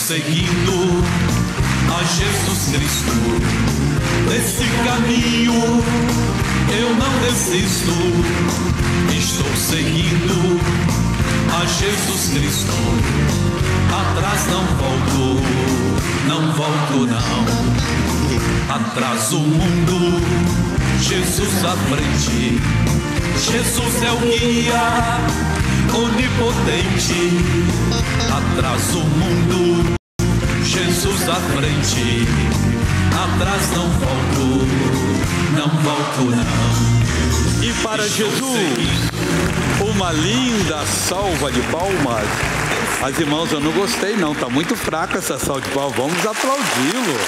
seguindo a Jesus Cristo. Desse caminho eu não desisto. Estou seguindo a Jesus Cristo. Atrás não volto, não volto não. Atrás o mundo, Jesus à frente. Jesus é o guia onipotente. Atrás o mundo, Jesus à frente. Atrás não volto, não volto não. E para Jesus, uma linda salva de palmas. As irmãs, eu não gostei não, está muito fraca essa salva de palmas, vamos aplaudi-lo.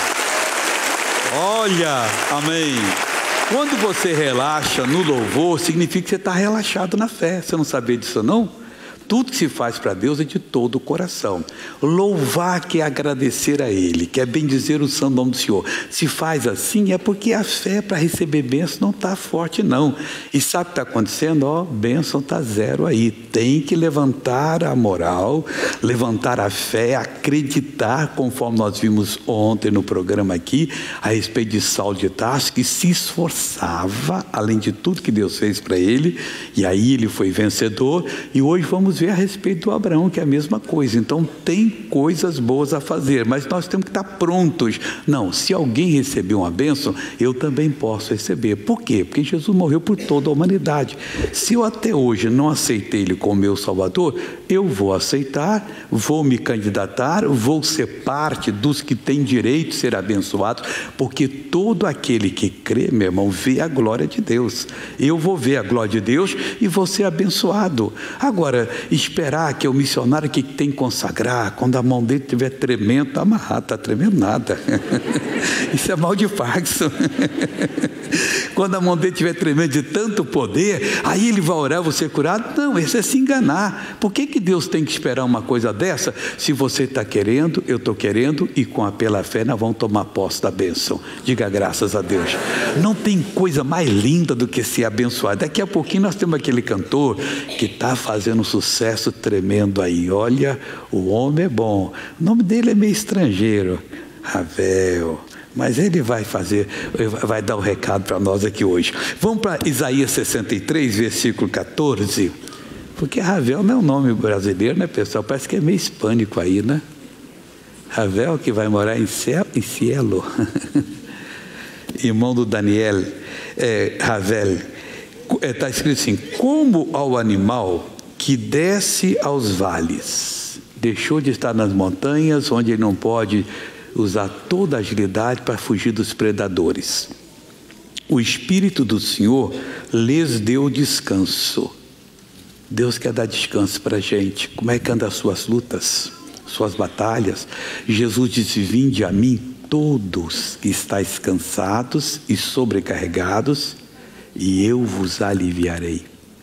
Olha, amém. Quando você relaxa no louvor, significa que você está relaxado na fé. Você não sabia disso não? Tudo que se faz para Deus é de todo o coração. Louvar que é agradecer a Ele, que é bendizer o santo nome do Senhor. Se faz assim é porque a fé para receber bênção não está forte não. E sabe o que está acontecendo? Ó, bênção está zero aí. Tem que levantar a moral, levantar a fé, acreditar, conforme nós vimos ontem no programa aqui, a respeito de Saulo de Tarso, que se esforçava, além de tudo que Deus fez para ele, e aí ele foi vencedor. E hoje vamos ver a respeito do Abraão, que é a mesma coisa. Então tem coisas boas a fazer, mas nós temos que estar prontos. Não, se alguém receber uma bênção, eu também posso receber. Por quê? Porque Jesus morreu por toda a humanidade. Se eu até hoje não aceitei Ele como meu Salvador, eu vou aceitar, vou me candidatar, vou ser parte dos que têm direito de ser abençoados, porque todo aquele que crê, meu irmão, vê a glória de Deus. Eu vou ver a glória de Deus e vou ser abençoado. Agora, esperar que o missionário que tem que consagrar, quando a mão dele estiver tremendo, está amarrado, está tremendo nada. Isso é mal de Parkinson. Quando a mão dele estiver tremendo de tanto poder, aí ele vai orar, você curado? Não, esse é se enganar. Por que Deus tem que esperar uma coisa dessa? Se você está querendo, eu estou querendo, e pela fé nós vamos tomar posse da bênção. Diga graças a Deus. Não tem coisa mais linda do que ser abençoado. Daqui a pouquinho nós temos aquele cantor que está fazendo um sucesso tremendo aí. Olha, o homem é bom. O nome dele é meio estrangeiro, Ravel. Mas ele vai dar o recado para nós aqui hoje. Vamos para Isaías 63, versículo 14. Porque Ravel não é um nome brasileiro, né, pessoal? Parece que é meio hispânico aí, né? Ravel, que vai morar em Cielo. Irmão do Daniel, Ravel. Está escrito assim: como ao animal que desce aos vales, deixou de estar nas montanhas, onde ele não pode usar toda a agilidade para fugir dos predadores. O Espírito do Senhor lhes deu descanso. Deus quer dar descanso para a gente. Como é que anda as suas lutas, suas batalhas? Jesus disse: vinde a mim todos que estáis cansados e sobrecarregados, e eu vos aliviarei.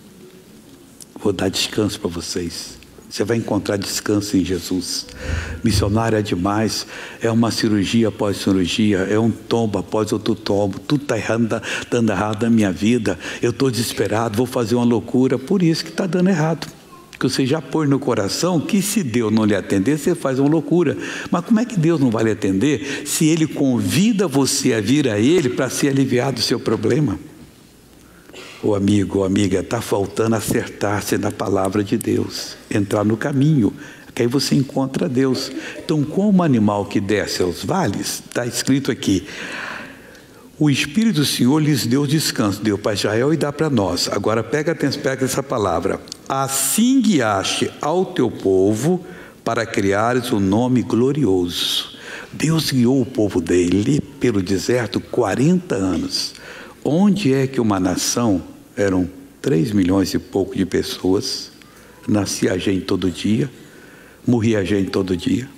Vou dar descanso para vocês. Você vai encontrar descanso em Jesus. Missionário é demais, é uma cirurgia após cirurgia, é um tombo após outro tombo, tudo está dando errado na minha vida, eu estou desesperado, vou fazer uma loucura, por isso que está dando errado. Porque você já pôs no coração que se Deus não lhe atender, você faz uma loucura. Mas como é que Deus não vai lhe atender se Ele convida você a vir a Ele para ser aliviado do seu problema? Ô amigo, ô amiga, está faltando acertar-se na palavra de Deus, entrar no caminho, que aí você encontra Deus. Então, como animal que desce aos vales, está escrito aqui: o Espírito do Senhor lhes deu descanso, deu para Israel e dá para nós. Agora pega atenção, pega essa palavra: assim guiaste ao teu povo para criares um nome glorioso. Deus guiou o povo dele pelo deserto 40 anos. Onde é que uma nação, eram 3 milhões e pouco de pessoas, nascia gente todo dia, morria gente todo dia,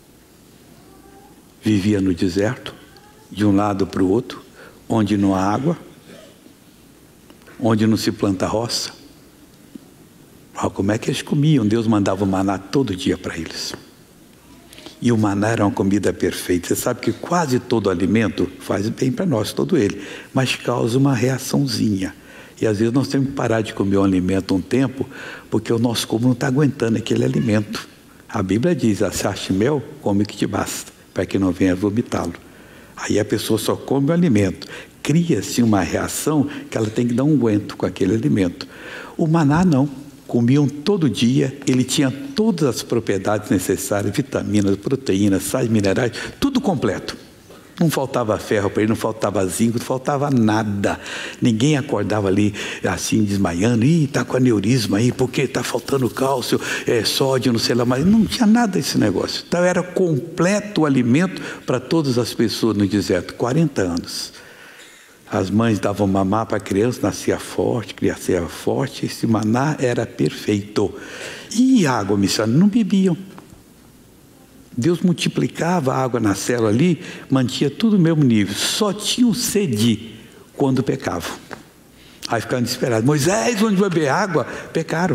vivia no deserto, de um lado para o outro, onde não há água, onde não se planta roça. Como é que eles comiam? Deus mandava o maná todo dia para eles. E o maná era uma comida perfeita. Você sabe que quase todo alimento faz bem para nós, todo ele, mas causa uma reaçãozinha. E às vezes nós temos que parar de comer um alimento um tempo, porque o nosso corpo não está aguentando aquele alimento. A Bíblia diz, achaste mel, come o que te basta, para que não venha vomitá-lo. Aí a pessoa só come o alimento. Cria-se uma reação que ela tem que dar um aguento com aquele alimento. O maná não. Comiam todo dia, ele tinha todas as propriedades necessárias, vitaminas, proteínas, sais minerais, tudo completo. Não faltava ferro para ele, não faltava zinco, não faltava nada. Ninguém acordava ali assim, desmaiando. Ih, está com aneurisma aí, porque está faltando cálcio, sódio, não sei lá mais. Não tinha nada desse negócio. Então era completo o alimento para todas as pessoas no deserto. 40 anos. As mães davam mamar para a criança, nascia forte, esse maná era perfeito. E água, missionária, não bebiam. Deus multiplicava a água na célula ali, mantinha tudo no mesmo nível. Só tinham sede quando pecavam. Aí ficavam desesperados. Moisés, onde vai beber água? Pecaram.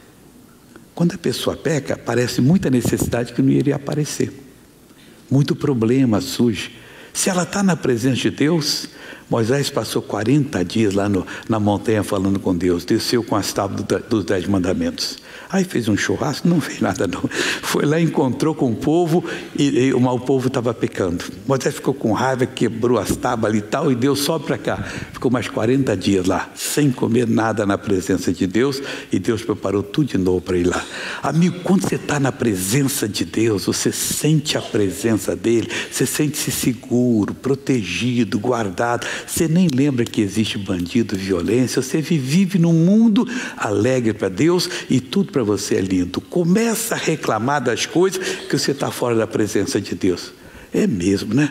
Quando a pessoa peca, aparece muita necessidade que não iria aparecer. Muito problema surge. Se ela está na presença de Deus, Moisés passou 40 dias lá na montanha falando com Deus, desceu com as tábuas dos 10 mandamentos. Aí fez um churrasco, não fez nada não. Foi lá, encontrou com o povo e o povo estava pecando. Moisés ficou com raiva, quebrou as tábuas ali e tal, e Deus sobe para cá. Ficou mais 40 dias lá, sem comer nada na presença de Deus, e Deus preparou tudo de novo para ir lá. Amigo, quando você está na presença de Deus, você sente a presença dEle, você sente-se seguro, protegido, guardado. Você nem lembra que existe bandido, violência. Você vive num mundo alegre para Deus e tudo para você é lindo. Começa a reclamar das coisas que você está fora da presença de Deus. É mesmo, né?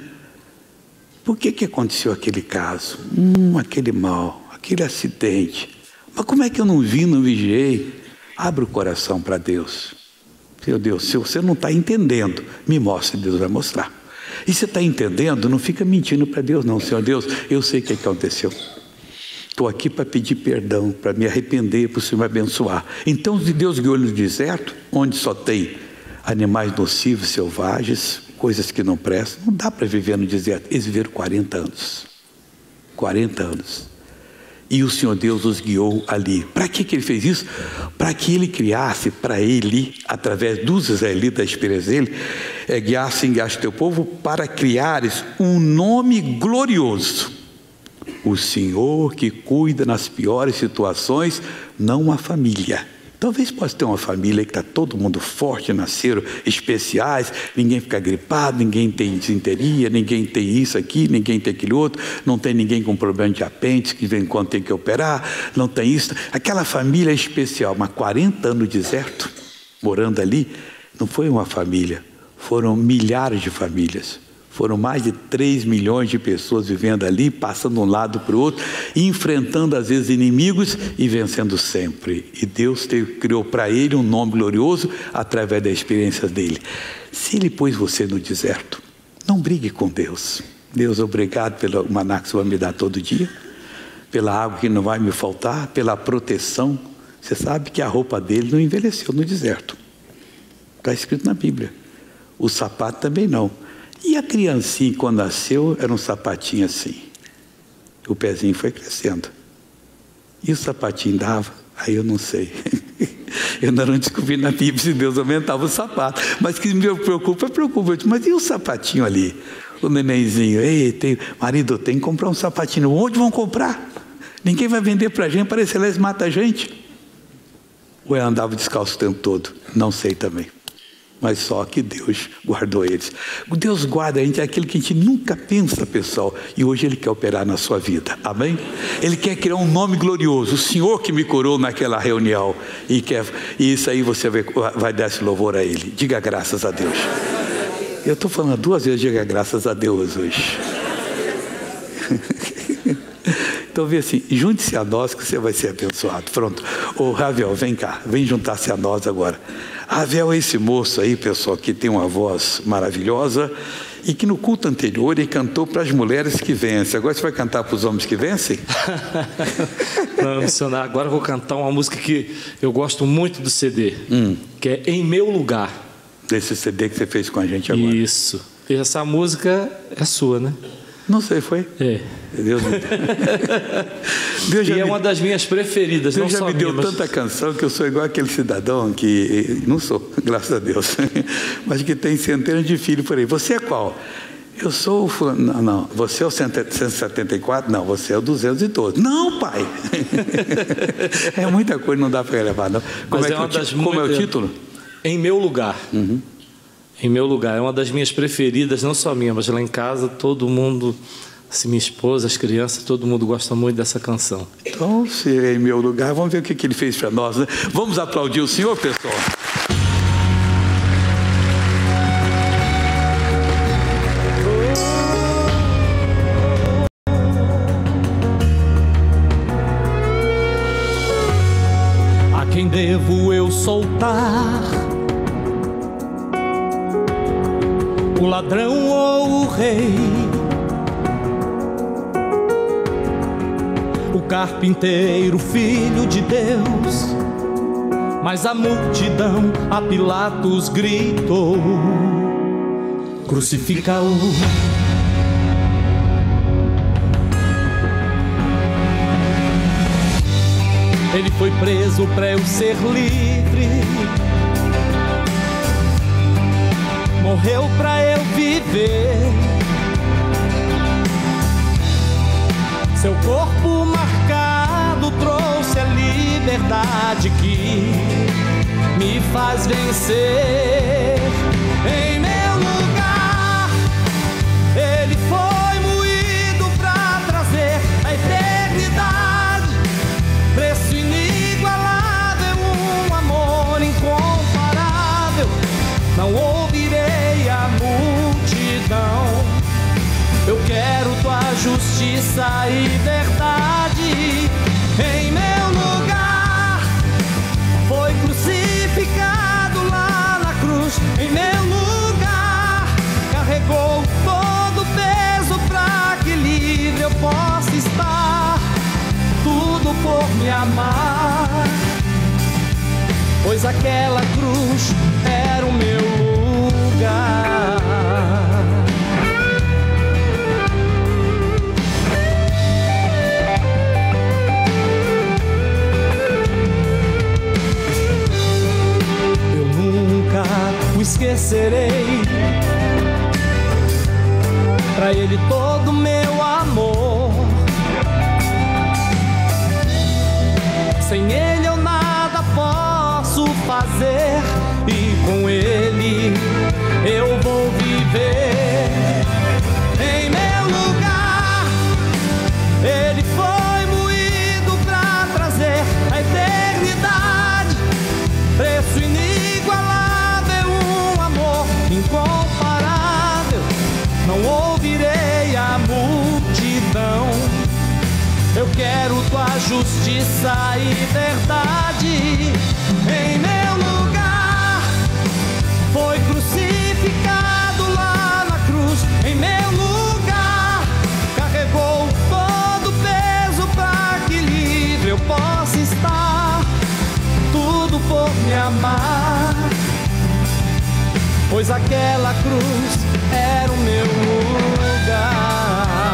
Por que aconteceu aquele caso? Aquele mal, aquele acidente. Mas como é que eu não vi, não vigiei? Abre o coração para Deus. Meu Deus, se você não está entendendo, me mostre, Deus vai mostrar. E você está entendendo, não fica mentindo para Deus não. Senhor Deus, eu sei o que aconteceu. Estou aqui para pedir perdão, para me arrepender, para o Senhor me abençoar. Então Deus guiou no deserto, onde só tem animais nocivos, selvagens, coisas que não prestam. Não dá para viver no deserto. Eles viveram 40 anos. 40 anos. E o Senhor Deus os guiou ali. Para que Ele fez isso? Para que Ele criasse para Ele, através dos israelitas, da experiência dele, guiasse teu povo para criares um nome glorioso. O Senhor que cuida nas piores situações, não uma família. Talvez possa ter uma família que está todo mundo forte, nasceram especiais, ninguém fica gripado, ninguém tem disenteria, ninguém tem isso aqui, ninguém tem aquele outro, não tem ninguém com problema de apêndice, que vem quando tem que operar, não tem isso. Aquela família é especial, mas 40 anos no deserto, morando ali, não foi uma família, foram milhares de famílias. Foram mais de 3 milhões de pessoas vivendo ali, passando de um lado para o outro, enfrentando às vezes inimigos e vencendo sempre. E Deus criou para ele um nome glorioso através da experiência dele. Se ele pôs você no deserto, não brigue com Deus. Deus, obrigado pelo maná que você vai me dar todo dia, pela água que não vai me faltar, pela proteção. Você sabe que a roupa dele não envelheceu no deserto. Está escrito na Bíblia. O sapato também não. E a criancinha, quando nasceu, era um sapatinho assim. O pezinho foi crescendo. E o sapatinho dava? Aí eu não sei. Eu ainda não descobri na Bíblia se Deus aumentava o sapato. Mas que me preocupa, preocupa. Mas e o sapatinho ali? O nenenzinho. Ei, marido, tem que comprar um sapatinho. Onde vão comprar? Ninguém vai vender para a gente, parece que eles matam a gente. Ou eu andava descalço o tempo todo? Não sei também. Mas só que Deus guardou eles. Deus guarda a gente, é aquilo que a gente nunca pensa, pessoal. E hoje Ele quer operar na sua vida. Amém? Ele quer criar um nome glorioso. O Senhor que me curou naquela reunião. E isso aí você vai dar esse louvor a Ele. Diga graças a Deus. Eu estou falando 2 vezes, diga graças a Deus hoje. Então vê assim, junte-se a nós que você vai ser abençoado. Pronto. Ô Ravel, vem cá, vem juntar-se a nós agora. Ravel é esse moço aí, pessoal, que tem uma voz maravilhosa e que no culto anterior ele cantou para as mulheres que vencem. Agora você vai cantar para os homens que vencem? Não, missionário, agora eu vou cantar uma música que eu gosto muito do CD, que é Em Meu Lugar. Desse CD que você fez com a gente agora. Isso. E essa música é sua, né? Não sei, foi? É. Deus me Deus já é uma das minhas preferidas. Deus não já só me deu minha, tanta canção que eu sou igual aquele cidadão que, não sou, graças a Deus, mas que tem centenas de filhos por aí. Você é qual? Eu sou o... Não, você é o 174? Não, você é o 212. Não, pai! É muita coisa, não dá para levar, não. Como é o título? Em Meu Lugar. Uhum. Em Meu Lugar. É uma das minhas preferidas, não só minha, mas lá em casa todo mundo, assim, minha esposa, as crianças, todo mundo gosta muito dessa canção. Então, se é Em Meu Lugar, vamos ver o que ele fez para nós, né? Vamos aplaudir o Senhor, pessoal? Quem devo eu soltar? O ladrão ou o rei? O carpinteiro, filho de Deus? Mas a multidão a Pilatos gritou: crucifica-o. Ele foi preso para eu ser livre, morreu para eu viver. Seu corpo marcado trouxe a liberdade que me faz vencer. Em meu lugar, ele foi moído para trazer a eternidade. Preço inigualável, um amor incomparável. Não ouvirei a multidão. Eu quero tua justiça e verdade. Em meu lugar, foi crucificado lá na cruz. Em meu lugar, carregou todo o peso pra que livre eu possa estar. Tudo por me amar, pois aquela cruz era o meu lugar. Eu nunca o esquecerei, pra ele todo meu amor. Sem ele eu nada posso fazer, e com ele eu vou viver. Em meu lugar, ele foi moído pra trazer a eternidade. Preço inigualável, um amor incomparável. Não ouvirei a multidão. Eu quero tua justiça e verdade. Em meu lugar, foi crucificado lá na cruz. Em meu lugar, carregou todo o peso pra que livre eu possa estar. Tudo por me amar, pois aquela cruz era o meu lugar.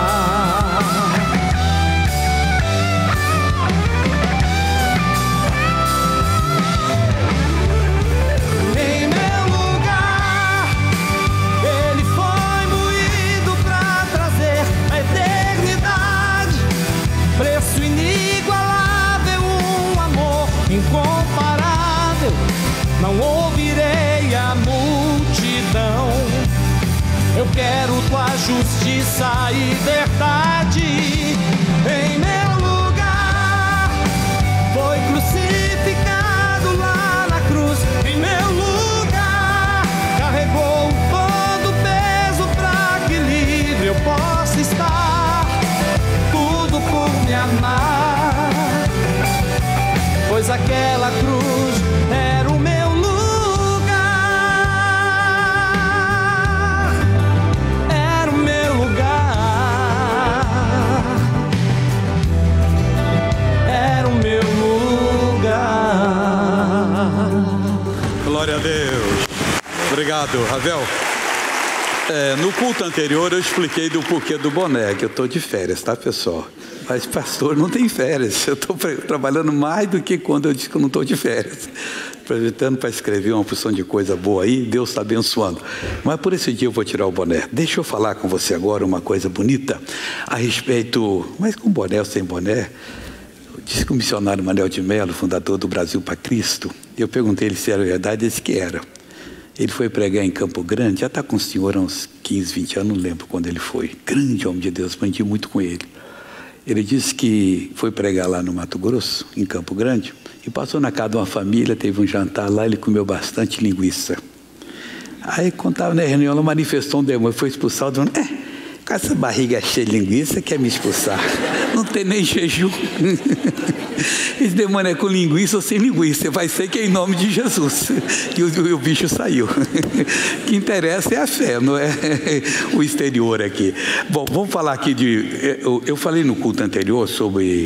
Incomparável, não ouvirei a multidão. Eu quero tua justiça e verdade. Em meu lugar, foi crucificado lá na cruz. Em meu lugar, carregou todo o peso pra que livre eu possa estar. Tudo por me amar, pois aquela cruz era o meu lugar. Era o meu lugar. Era o meu lugar. Glória a Deus. Obrigado, Ravel. No culto anterior eu expliquei do porquê do boné, que eu estou de férias, tá, pessoal? Mas pastor não tem férias, eu estou trabalhando mais do que quando eu disse que eu não estou de férias. Aproveitando para escrever uma porção de coisa boa aí, Deus está abençoando. Mas por esse dia eu vou tirar o boné. Deixa eu falar com você agora uma coisa bonita a respeito, mas com boné ou sem boné. Disse que o missionário Manuel de Melo, fundador do Brasil para Cristo, eu perguntei ele se era verdade, ele disse que era. Ele foi pregar em Campo Grande, já está com o senhor há uns 15, 20 anos, não lembro quando ele foi. Grande homem de Deus, aprendi muito com ele. Ele disse que foi pregar lá no Mato Grosso, em Campo Grande, e passou na casa de uma família, teve um jantar lá, ele comeu bastante linguiça. Aí, quando estava na reunião, ela manifestou um demônio, foi expulsar o demônio. Com essa barriga cheia de linguiça, quer me expulsar? Não tem nem jejum. Esse demônio é com linguiça ou sem linguiça, vai ser que é em nome de Jesus. E o bicho saiu. O que interessa é a fé, não é o exterior aqui. Bom, vamos falar aqui de... Eu falei no culto anterior sobre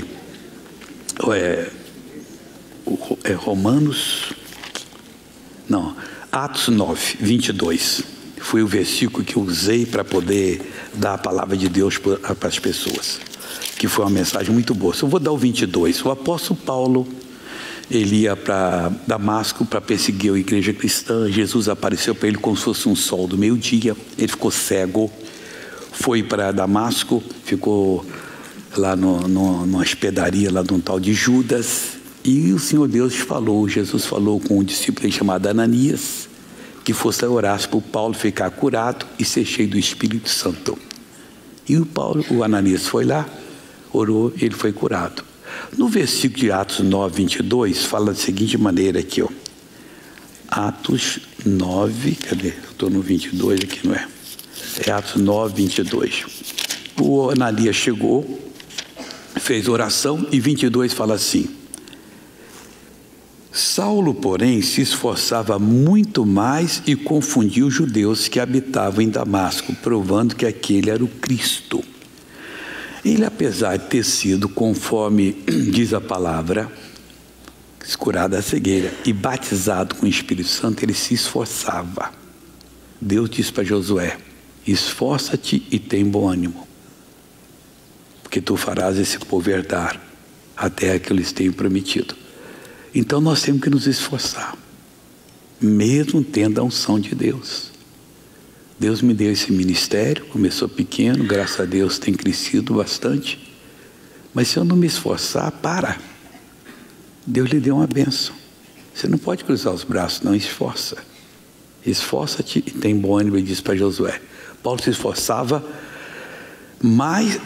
Atos 9, 22. Foi o versículo que eu usei para poder dar a palavra de Deus para as pessoas, que foi uma mensagem muito boa. Eu vou dar o 22. O apóstolo Paulo, ele ia para Damasco para perseguir a igreja cristã. Jesus apareceu para ele como se fosse um sol do meio-dia. Ele ficou cego, foi para Damasco, ficou lá numa hospedaria lá de um tal de Judas. E o Senhor Deus falou, Jesus falou com um discípulo chamado Ananias, que fosse orar para o Paulo ficar curado e ser cheio do Espírito Santo. E o Ananias foi lá, orou, ele foi curado. No versículo de Atos 9, 22, fala da seguinte maneira aqui, ó. Atos 9, cadê? Estou no 22 aqui, não é? É Atos 9, 22. O Ananias chegou, fez oração, e 22 fala assim: Saulo, porém, se esforçava muito mais e confundia os judeus que habitavam em Damasco, provando que aquele era o Cristo. Ele, apesar de ter sido, conforme diz a palavra, curado da cegueira e batizado com o Espírito Santo, ele se esforçava. Deus disse para Josué: esforça-te e tem bom ânimo, porque tu farás esse povo herdar a terra que eu lhes tenho prometido. Então nós temos que nos esforçar, mesmo tendo a unção de Deus. Deus me deu esse ministério, começou pequeno, graças a Deus tem crescido bastante. Mas se eu não me esforçar, para. Deus lhe deu uma bênção. Você não pode cruzar os braços, não, esforça. Esforça-te e tem bom ânimo, ele disse para Josué. Paulo se esforçava mais...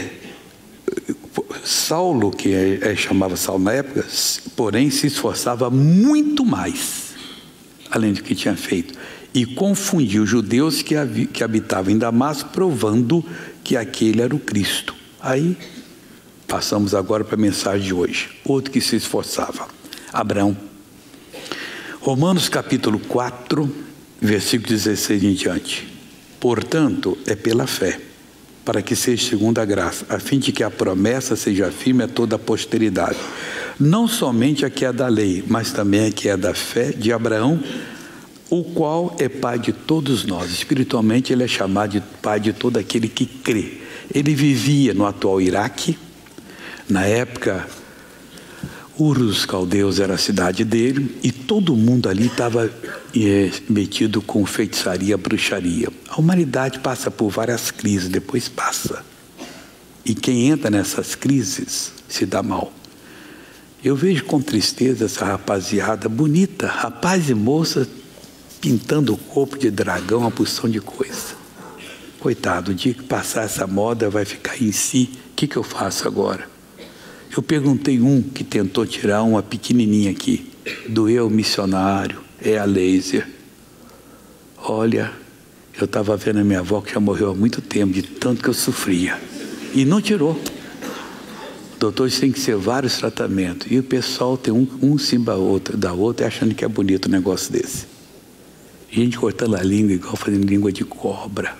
Saulo, que chamava Saulo na época, porém se esforçava muito mais, além do que tinha feito, e confundiu os judeus que habitavam em Damasco, provando que aquele era o Cristo. Aí, passamos agora para a mensagem de hoje. Outro que se esforçava, Abraão. Romanos capítulo 4, versículo 16 em diante. Portanto, é pela fé, para que seja segundo a graça, a fim de que a promessa seja firme a toda a posteridade. Não somente a que é da lei, mas também a que é da fé de Abraão, o qual é pai de todos nós. Espiritualmente ele é chamado de pai de todo aquele que crê. Ele vivia no atual Iraque. Na época, Ur dos Caldeus era a cidade dele, e todo mundo ali estava metido com feitiçaria, bruxaria. A humanidade passa por várias crises, depois passa. E quem entra nessas crises se dá mal. Eu vejo com tristeza essa rapaziada bonita, rapaz e moça, pintando o corpo de dragão, uma porção de coisa. Coitado, o dia que passar essa moda vai ficar em si. O que eu faço agora? Eu perguntei um que tentou tirar uma pequenininha aqui. Doeu o missionário, é a laser. Olha, eu estava vendo a minha avó que já morreu há muito tempo, de tanto que eu sofria. E não tirou. Doutores, tem que ser vários tratamentos. E o pessoal tem um cima da outra achando que é bonito um negócio desse. Gente cortando a língua igual fazendo língua de cobra.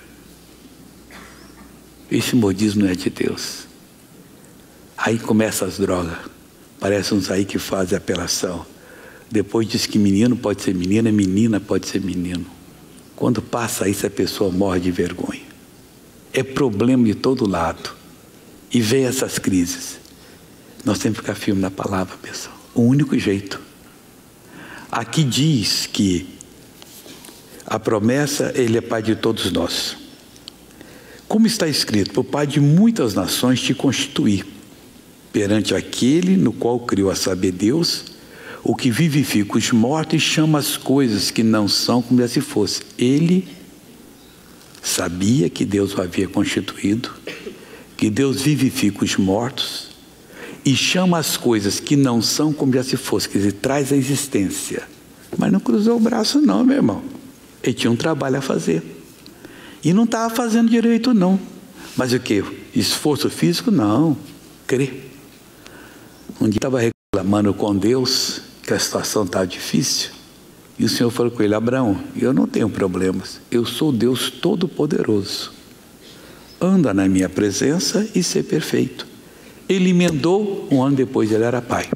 Esse modismo não é de Deus. Aí começam as drogas. Parece uns aí que fazem apelação. Depois diz que menino pode ser menina, menina pode ser menino. Quando passa isso, a pessoa morre de vergonha. É problema de todo lado. E vem essas crises. Nós temos que ficar firme na palavra, pessoal. O único jeito. Aqui diz que a promessa, Ele é Pai de todos nós. Como está escrito, por Pai de muitas nações te constituí, perante aquele no qual criou a saber Deus, o que vivifica os mortos e chama as coisas que não são como se fosse. Ele sabia que Deus o havia constituído, que Deus vivifica os mortos e chama as coisas que não são como se fosse, quer dizer, traz a existência. Mas não cruzou o braço não, meu irmão. Ele tinha um trabalho a fazer. E não estava fazendo direito não. Mas o que? Esforço físico? Não. Crer. Um dia estava reclamando com Deus que a situação estava difícil. E o Senhor falou com ele: Abraão, eu não tenho problemas. Eu sou Deus Todo-Poderoso. Anda na minha presença e ser perfeito. Ele emendou, um ano depois ele era pai.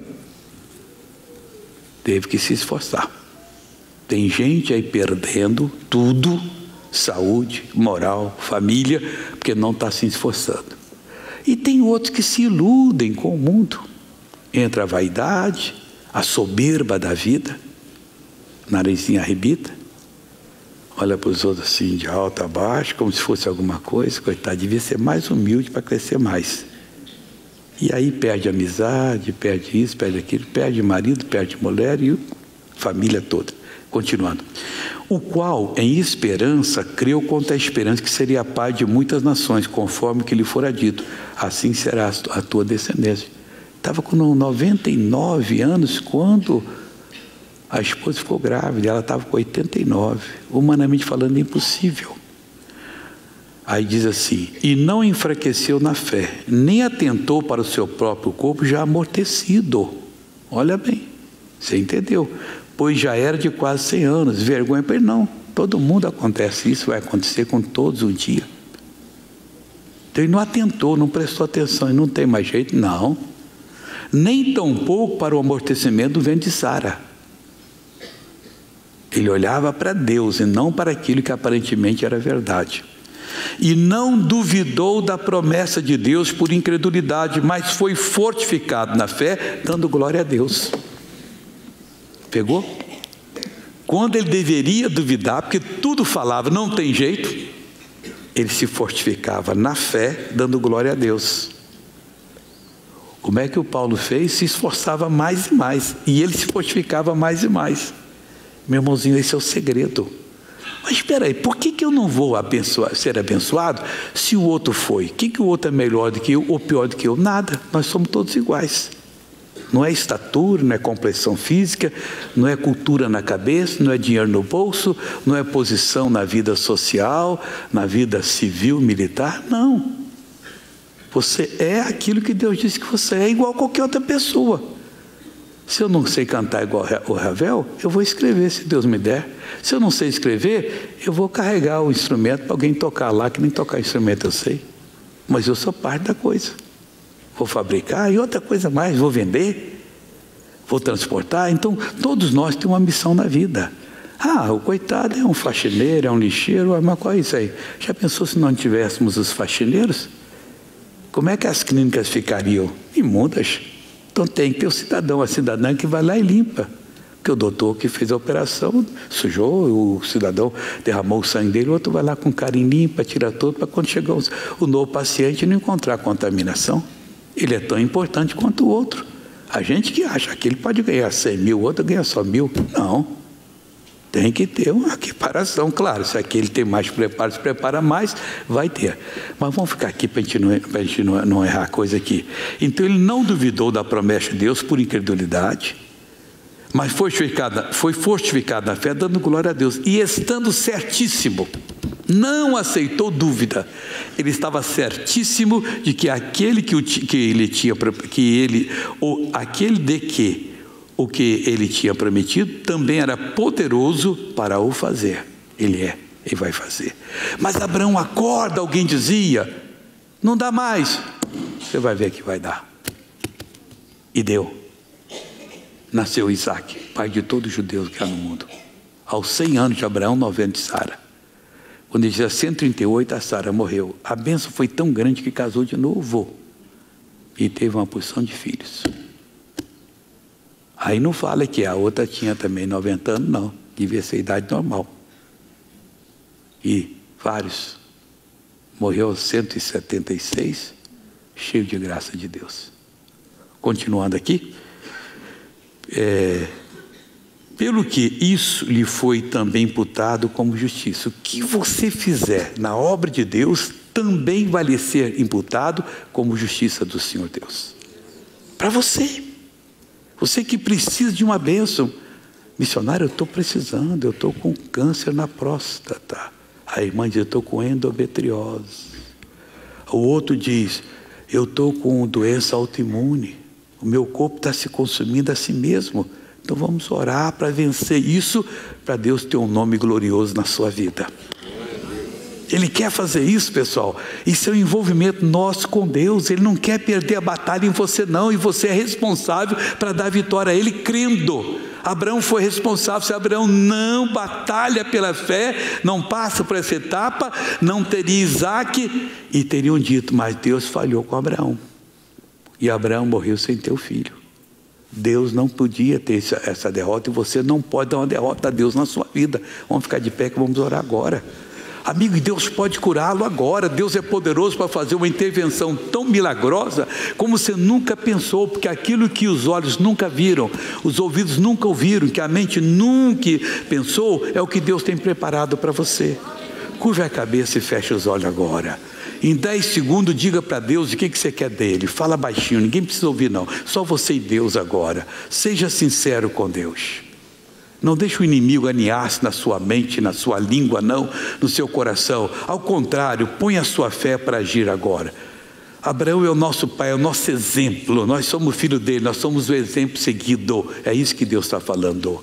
Teve que se esforçar. Tem gente aí perdendo tudo, saúde, moral, família, porque não está se esforçando. E tem outros que se iludem com o mundo. Entra a vaidade, a soberba da vida, narizinho arrebita, olha para os outros assim, de alto a baixo, como se fosse alguma coisa. Coitado, devia ser mais humilde para crescer mais. E aí perde amizade, perde isso, perde aquilo, perde marido, perde mulher e família toda. Continuando. O qual, em esperança, creu contra a esperança que seria pai de muitas nações, conforme que lhe fora dito. Assim será a tua descendência. Estava com 99 anos quando a esposa ficou grávida. Ela estava com 89. Humanamente falando, impossível. Aí diz assim: e não enfraqueceu na fé, nem atentou para o seu próprio corpo já amortecido. Olha bem, você entendeu? Pois já era de quase 100 anos. Vergonha para ele? Não. Todo mundo acontece isso, vai acontecer com todos um dia. Então ele não atentou, não prestou atenção, e não tem mais jeito, não. Nem tampouco para o amortecimento do ventre de Sara. Ele olhava para Deus e não para aquilo que aparentemente era verdade. E não duvidou da promessa de Deus por incredulidade, mas foi fortificado na fé, dando glória a Deus. Pegou? Quando ele deveria duvidar, porque tudo falava, não tem jeito, ele se fortificava na fé, dando glória a Deus. Como é que o Paulo fez? Se esforçava mais e mais, e ele se fortificava mais e mais. Meu irmãozinho, esse é o segredo. Mas espera aí, por que eu não vou ser abençoado se o outro foi? O que o outro é melhor do que eu ou pior do que eu? Nada, nós somos todos iguais. Não é estatura, não é complexão física, não é cultura na cabeça, não é dinheiro no bolso, não é posição na vida social, na vida civil, militar, não. Você é aquilo que Deus disse que você é, igual a qualquer outra pessoa. Se eu não sei cantar igual o Ravel, eu vou escrever se Deus me der. Se eu não sei escrever, eu vou carregar o instrumento para alguém tocar lá, que nem tocar instrumento eu sei. Mas eu sou parte da coisa. Vou fabricar e outra coisa mais, vou vender, vou transportar. Então, todos nós temos uma missão na vida. Ah, o coitado é um faxineiro, é um lixeiro, mas qual é isso aí? Já pensou se não tivéssemos os faxineiros? Como é que as clínicas ficariam? Imundas. Então tem que ter o cidadão, a cidadã que vai lá e limpa. Porque o doutor que fez a operação sujou, o cidadão derramou o sangue dele, o outro vai lá com carinho, limpa, tira tudo, para quando chegar o novo paciente não encontrar contaminação. Ele é tão importante quanto o outro. A gente que acha que ele pode ganhar 100 mil, o outro ganha só 1.000. Não. Tem que ter uma equiparação, claro. Se aquele tem mais preparo, se prepara mais, vai ter. Mas vamos ficar aqui para a gente não errar a coisa aqui. Então ele não duvidou da promessa de Deus por incredulidade, mas foi fortificado na fé, dando glória a Deus. E estando certíssimo, não aceitou dúvida. Ele estava certíssimo de que aquele o que ele tinha prometido também era poderoso para o fazer. Ele vai fazer. Mas Abraão, acorda, alguém dizia, não dá mais. Você vai ver que vai dar. E deu. Nasceu Isaac, pai de todos os judeus que há no mundo. Aos 100 anos de Abraão, 90 de Sara. Quando ele tinha 138, a Sara morreu. A bênção foi tão grande que casou de novo. E teve uma porção de filhos. Aí não fala que a outra tinha também 90 anos, não. Devia ser idade normal. E vários. Morreu aos 176, cheio de graça de Deus. Continuando aqui. Pelo que isso lhe foi também imputado como justiça. O que você fizer na obra de Deus também vai lhe ser imputado como justiça do Senhor Deus. Para você. Você que precisa de uma bênção. Missionário, eu estou precisando, eu estou com câncer na próstata. A irmã diz, eu estou com endometriose. O outro diz, eu estou com doença autoimune. O meu corpo está se consumindo a si mesmo. Então vamos orar para vencer isso, para Deus ter um nome glorioso na sua vida. Ele quer fazer isso, pessoal. Isso é um envolvimento nosso com Deus. Ele não quer perder a batalha em você, não. E você é responsável para dar vitória a Ele, crendo. Abraão foi responsável. Se Abraão não batalha pela fé, não passa por essa etapa, não teria Isaac. E teriam dito, mas Deus falhou com Abraão. E Abraão morreu sem ter o filho. Deus não podia ter essa derrota. E você não pode dar uma derrota a Deus na sua vida. Vamos ficar de pé que vamos orar agora. Amigo, e Deus pode curá-lo agora. Deus é poderoso para fazer uma intervenção tão milagrosa como você nunca pensou, porque aquilo que os olhos nunca viram, os ouvidos nunca ouviram, que a mente nunca pensou, é o que Deus tem preparado para você. Curva a cabeça e feche os olhos agora. Em 10 segundos, diga para Deus o que você quer dele. Fala baixinho, ninguém precisa ouvir não. Só você e Deus agora. Seja sincero com Deus. Não deixe o inimigo aninhar-se na sua mente, na sua língua, não, no seu coração. Ao contrário, põe a sua fé para agir agora. Abraão é o nosso pai, é o nosso exemplo. Nós somos filho dele, nós somos o exemplo seguido. É isso que Deus está falando.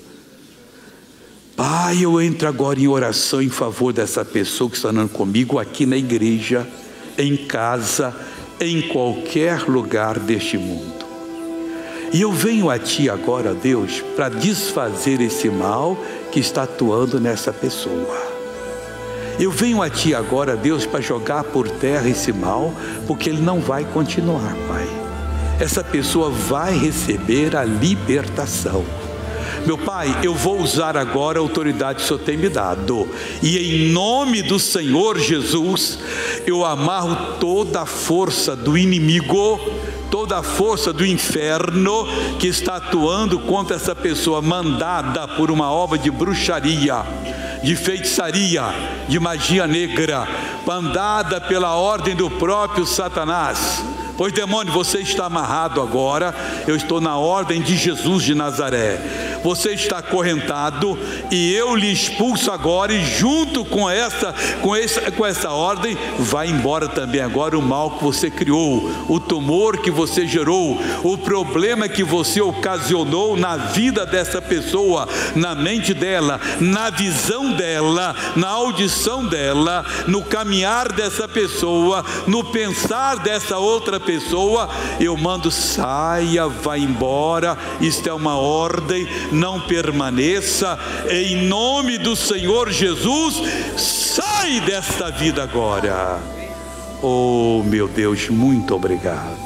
Pai, eu entro agora em oração em favor dessa pessoa que está andando comigo aqui na igreja, em casa, em qualquer lugar deste mundo. E eu venho a Ti agora, Deus, para desfazer esse mal que está atuando nessa pessoa. Eu venho a Ti agora, Deus, para jogar por terra esse mal, porque ele não vai continuar, Pai. Essa pessoa vai receber a libertação. Meu Pai, eu vou usar agora a autoridade que o Senhor tem me dado. E em nome do Senhor Jesus, eu amarro toda a força do inimigo, toda a força do inferno que está atuando contra essa pessoa, mandada por uma obra de bruxaria, de feitiçaria, de magia negra, mandada pela ordem do próprio Satanás. Pois demônio, você está amarrado agora. Eu estou na ordem de Jesus de Nazaré. Você está acorrentado e eu lhe expulso agora, e junto com essa ordem vai embora também agora o mal que você criou, o tumor que você gerou, o problema que você ocasionou na vida dessa pessoa, na mente dela, na visão dela, na audição dela, no caminhar dessa pessoa, no pensar dessa outra pessoa. Eu mando, saia, vai embora. Isto é uma ordem, não permaneça. Em nome do Senhor Jesus, sai desta vida agora. Oh meu Deus, muito obrigado.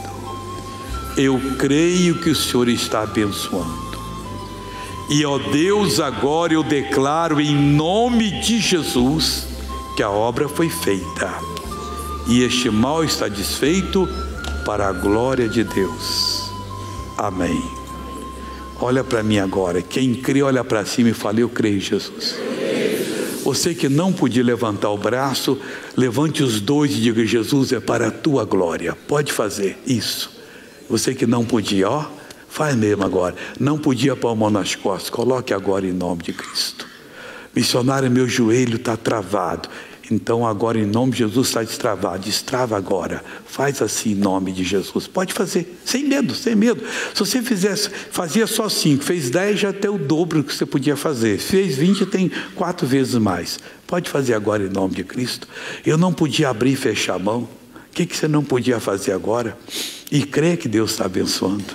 Eu creio que o Senhor está abençoando. E ó Deus, agora eu declaro em nome de Jesus que a obra foi feita e este mal está desfeito para a glória de Deus. Amém. Olha para mim agora. Quem crê, olha para cima e fala: eu creio em Jesus. Você que não podia levantar o braço, levante os dois e diga: Jesus, é para a tua glória. Pode fazer isso. Você que não podia, ó, faz mesmo agora. Não podia pôr a mão nas costas, coloque agora em nome de Cristo. Missionário, meu joelho está travado. Então agora em nome de Jesus está destravado. Destrava agora. Faz assim em nome de Jesus. Pode fazer, sem medo, sem medo. Se você fizesse, fazia só 5, fez 10, já tem o dobro que você podia fazer. Fez 20, tem 4 vezes mais. Pode fazer agora em nome de Cristo. Eu não podia abrir e fechar a mão. O que você não podia fazer agora? E crê que Deus está abençoando.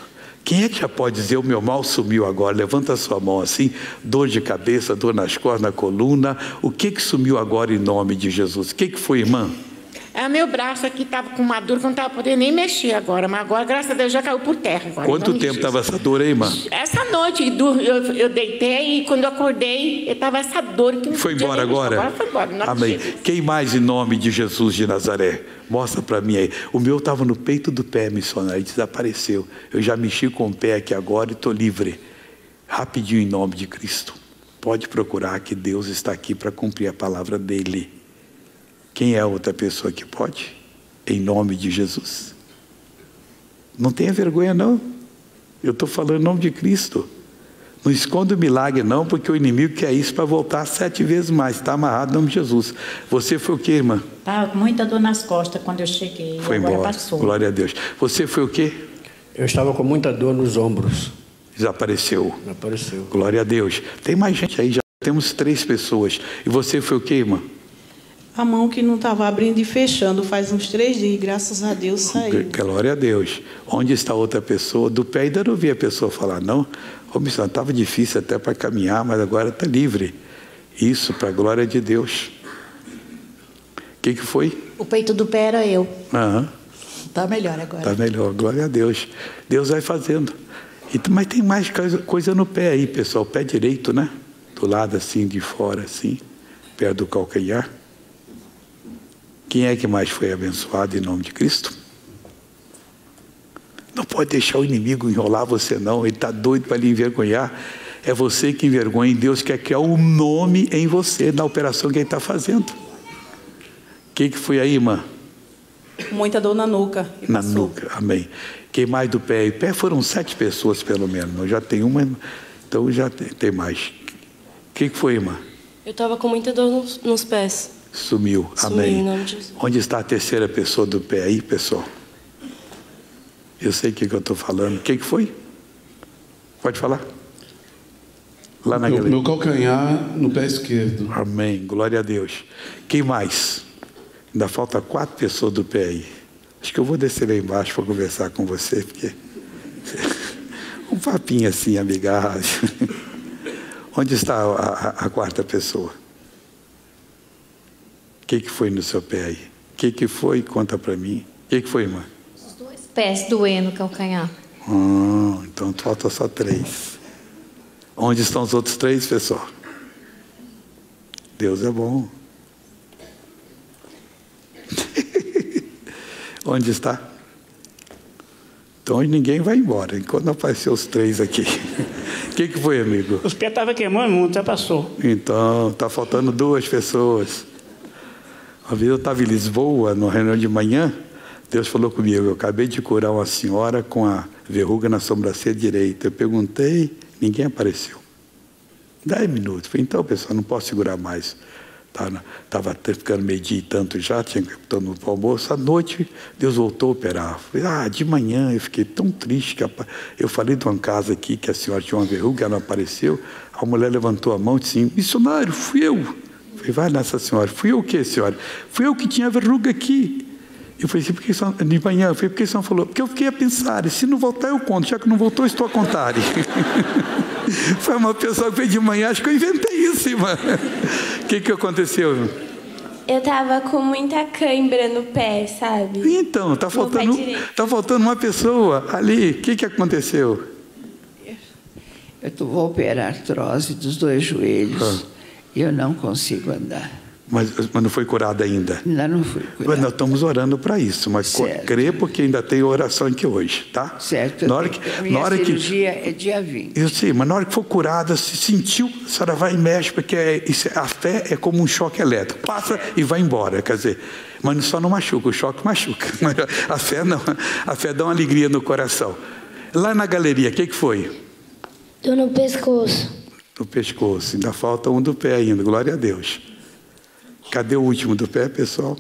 Quem é que já pode dizer: o meu mal sumiu agora? Levanta a sua mão assim. Dor de cabeça, dor nas costas, na coluna. O que sumiu agora em nome de Jesus? O que foi, irmã? Meu braço aqui estava com uma dor que eu não estava podendo nem mexer agora. Mas agora, graças a Deus, já caiu por terra. Agora, quanto tempo estava essa dor aí, irmã? Essa noite eu deitei e quando eu acordei, estava essa dor que não foi embora agora? Agora foi embora. Amém. Quem mais em nome de Jesus de Nazaré? Mostra para mim aí. O meu estava no peito do pé, missionário, e desapareceu. Eu já mexi com o pé aqui agora e estou livre. Rapidinho, em nome de Cristo. Pode procurar, que Deus está aqui para cumprir a palavra dele. Quem é a outra pessoa que pode? Em nome de Jesus. Não tenha vergonha não. Eu estou falando em nome de Cristo. Não esconda o milagre não, porque o inimigo quer isso para voltar 7 vezes mais. Está amarrado em nome de Jesus. Você foi o quê, irmã? Estava com muita dor nas costas quando eu cheguei. Foi agora embora. Passou. Glória a Deus. Você foi o quê? Eu estava com muita dor nos ombros. Desapareceu. Apareceu. Glória a Deus. Tem mais gente aí, já temos 3 pessoas. E você foi o quê, irmã? A mão que não estava abrindo e fechando faz uns 3 dias, graças a Deus saiu. Glória a Deus. Onde está outra pessoa? Do pé ainda não ouvi a pessoa falar, não. Ô, missionário, estava difícil até para caminhar, mas agora está livre. Isso, para a glória de Deus. O que foi? O peito do pé era eu. Aham. Está melhor agora. Está melhor, glória a Deus. Deus vai fazendo. Mas tem mais coisa no pé aí, pessoal. O pé direito, né? Do lado assim, de fora, assim, perto do calcanhar. Quem é que mais foi abençoado em nome de Cristo? Não pode deixar o inimigo enrolar você não. Ele está doido para lhe envergonhar. É você que envergonha. E Deus quer criar um nome em você, na operação que ele está fazendo. O que foi aí, irmã? Muita dor na nuca. Na nuca, amém. Quem mais do pé? O pé foram 7 pessoas pelo menos. Eu já tenho uma, então já tem mais. O que foi, irmã? Eu estava com muita dor nos pés. Sumiu, amém. Em nome de Jesus. Onde está a terceira pessoa do pé aí, pessoal? Eu sei o que eu estou falando. O que foi? Pode falar. Lá na galeria. Meu calcanhar no pé esquerdo. Amém, glória a Deus. Quem mais? Ainda falta 4 pessoas do pé aí. Acho que eu vou descer lá embaixo para conversar com você, porque um papinho assim, amigável. Onde está a 4ª pessoa? O que foi no seu pé aí? O que foi? Conta para mim. O que foi, irmã? Os 2 pés doendo, calcanhar. Então falta só 3. Onde estão os outros 3, pessoal? Deus é bom. Onde está? Então ninguém vai embora, enquanto não aparecer os 3 aqui. O que foi, amigo? Os pés estavam queimando muito, já passou. Então, está faltando 2 pessoas. Uma vez eu estava em Lisboa, na reunião de manhã, Deus falou comigo: eu acabei de curar uma senhora com a verruga na sobrancelha direita. Eu perguntei, ninguém apareceu. 10 minutos. Falei, então, pessoal, não posso segurar mais. Estava ficando meio-dia e tanto já, tinha que estar no almoço. À noite, Deus voltou a operar. Falei, de manhã eu fiquei tão triste. Eu falei de uma casa aqui que a senhora tinha uma verruga, ela não apareceu. A mulher levantou a mão e disse: missionário, fui eu. Falei, vai nessa senhora. Fui eu o quê, senhora? Fui eu que tinha a verruga aqui. Eu falei, por que de manhã? Eu falei, por que a senhora falou? Porque eu fiquei a pensar, se não voltar eu conto, já que não voltou, estou a contar. Foi uma pessoa que fez de manhã, acho que eu inventei isso, irmã. O que aconteceu, irmã? Eu estava com muita cãibra no pé, sabe? Então, está faltando uma pessoa ali. O que aconteceu? Eu vou operar artrose dos 2 joelhos e eu não consigo andar. Mas não foi curada ainda? Ainda não foi curada. Mas nós estamos orando para isso, mas crê porque ainda tem oração aqui hoje, tá? Certo. Minha cirurgia é dia 20. Eu sei, mas na hora que for curada, se sentiu, a senhora vai e mexe, porque a fé é como um choque elétrico. Passa e vai embora, quer dizer, mas só não machuca, o choque machuca. A fé não, a fé dá uma alegria no coração. Lá na galeria, o que foi? Dor no pescoço. No pescoço, ainda falta um do pé ainda, glória a Deus. Cadê o último do pé, pessoal?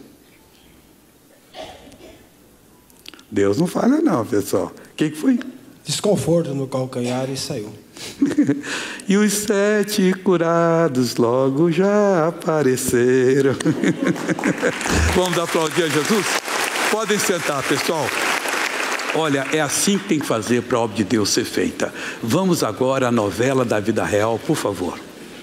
Deus não falha não, pessoal. O que foi? Desconforto no calcanhar e saiu. E os 7 curados logo já apareceram. Vamos aplaudir a Jesus? Podem sentar, pessoal. Olha, é assim que tem que fazer para a obra de Deus ser feita. Vamos agora à novela da vida real, por favor.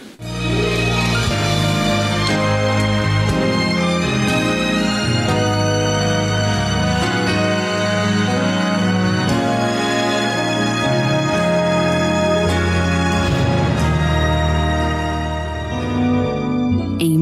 Em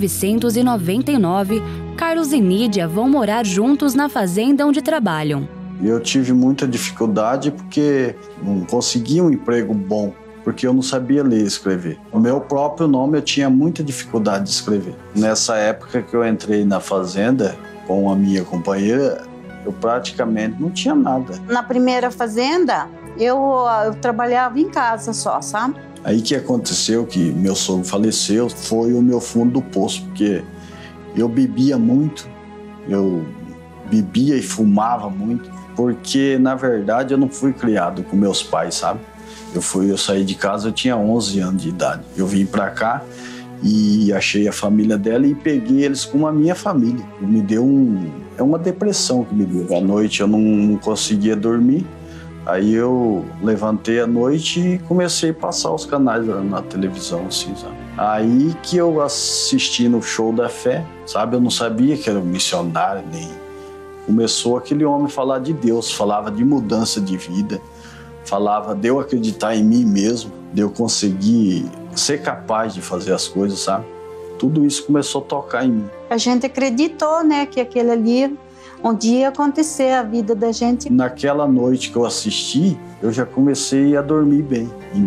1999, Carlos e Nídia vão morar juntos na fazenda onde trabalham. Eu tive muita dificuldade porque não conseguia um emprego bom, porque eu não sabia ler e escrever. O meu próprio nome eu tinha muita dificuldade de escrever. Nessa época que eu entrei na fazenda com a minha companheira, eu praticamente não tinha nada. Na primeira fazenda, eu trabalhava em casa só, sabe? Aí que aconteceu que meu sogro faleceu, foi o meu fundo do poço, porque eu bebia muito, eu bebia e fumava muito, porque na verdade eu não fui criado com meus pais, sabe? Eu saí de casa, eu tinha 11 anos de idade. Eu vim pra cá e achei a família dela e peguei eles como a minha família. Me deu uma depressão que me deu. À noite eu não conseguia dormir. Aí eu levantei à noite e comecei a passar os canais na televisão, assim, sabe? Aí que eu assisti no Show da Fé, sabe? Eu não sabia que era um missionário, nem... Começou aquele homem a falar de Deus, falava de mudança de vida, falava de eu acreditar em mim mesmo, de eu conseguir ser capaz de fazer as coisas, sabe? Tudo isso começou a tocar em mim. A gente acreditou, né, que aquele ali... um dia ia acontecer a vida da gente. Naquela noite que eu assisti, eu já comecei a dormir bem. Em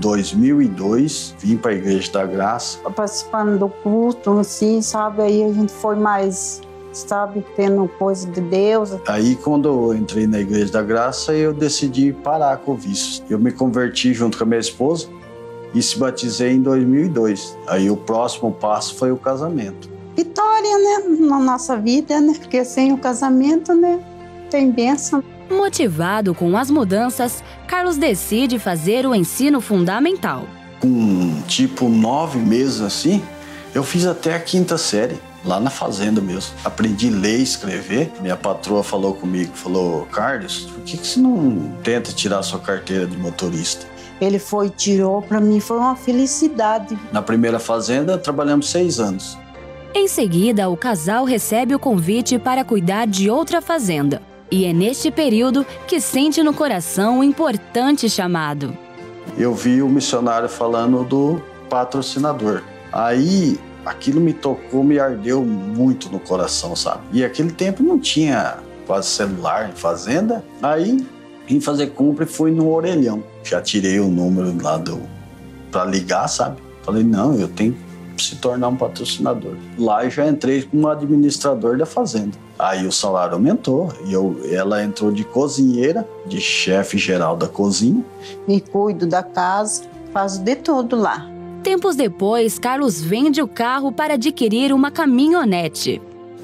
2002, vim para a Igreja da Graça. Participando do culto, assim, sabe? Aí a gente foi mais, sabe, tendo coisa de Deus. Aí quando eu entrei na Igreja da Graça, eu decidi parar com o vício. Eu me converti junto com a minha esposa e se batizei em 2002. Aí o próximo passo foi o casamento. Vitória, né, na nossa vida, né, porque sem o casamento, né, tem bênção. Motivado com as mudanças, Carlos decide fazer o ensino fundamental. Com tipo 9 meses assim, eu fiz até a 5ª série, lá na fazenda mesmo. Aprendi a ler e escrever. Minha patroa falou comigo, falou, Carlos, por que você não tenta tirar sua carteira de motorista? Ele tirou, para mim foi uma felicidade. Na primeira fazenda, trabalhamos 6 anos. Em seguida, o casal recebe o convite para cuidar de outra fazenda. E é neste período que sente no coração um importante chamado. Eu vi o missionário falando do patrocinador. Aí, aquilo me tocou, me ardeu muito no coração, sabe? E aquele tempo não tinha quase celular em fazenda. Aí, vim fazer compra e fui no orelhão. Já tirei o número lá para ligar, sabe? Falei, não, eu tenho se tornar um patrocinador. Lá eu já entrei como administrador da fazenda. Aí o salário aumentou e ela entrou de cozinheira, de chefe geral da cozinha. Me cuido da casa, faço de tudo lá. Tempos depois, Carlos vende o carro para adquirir uma caminhonete.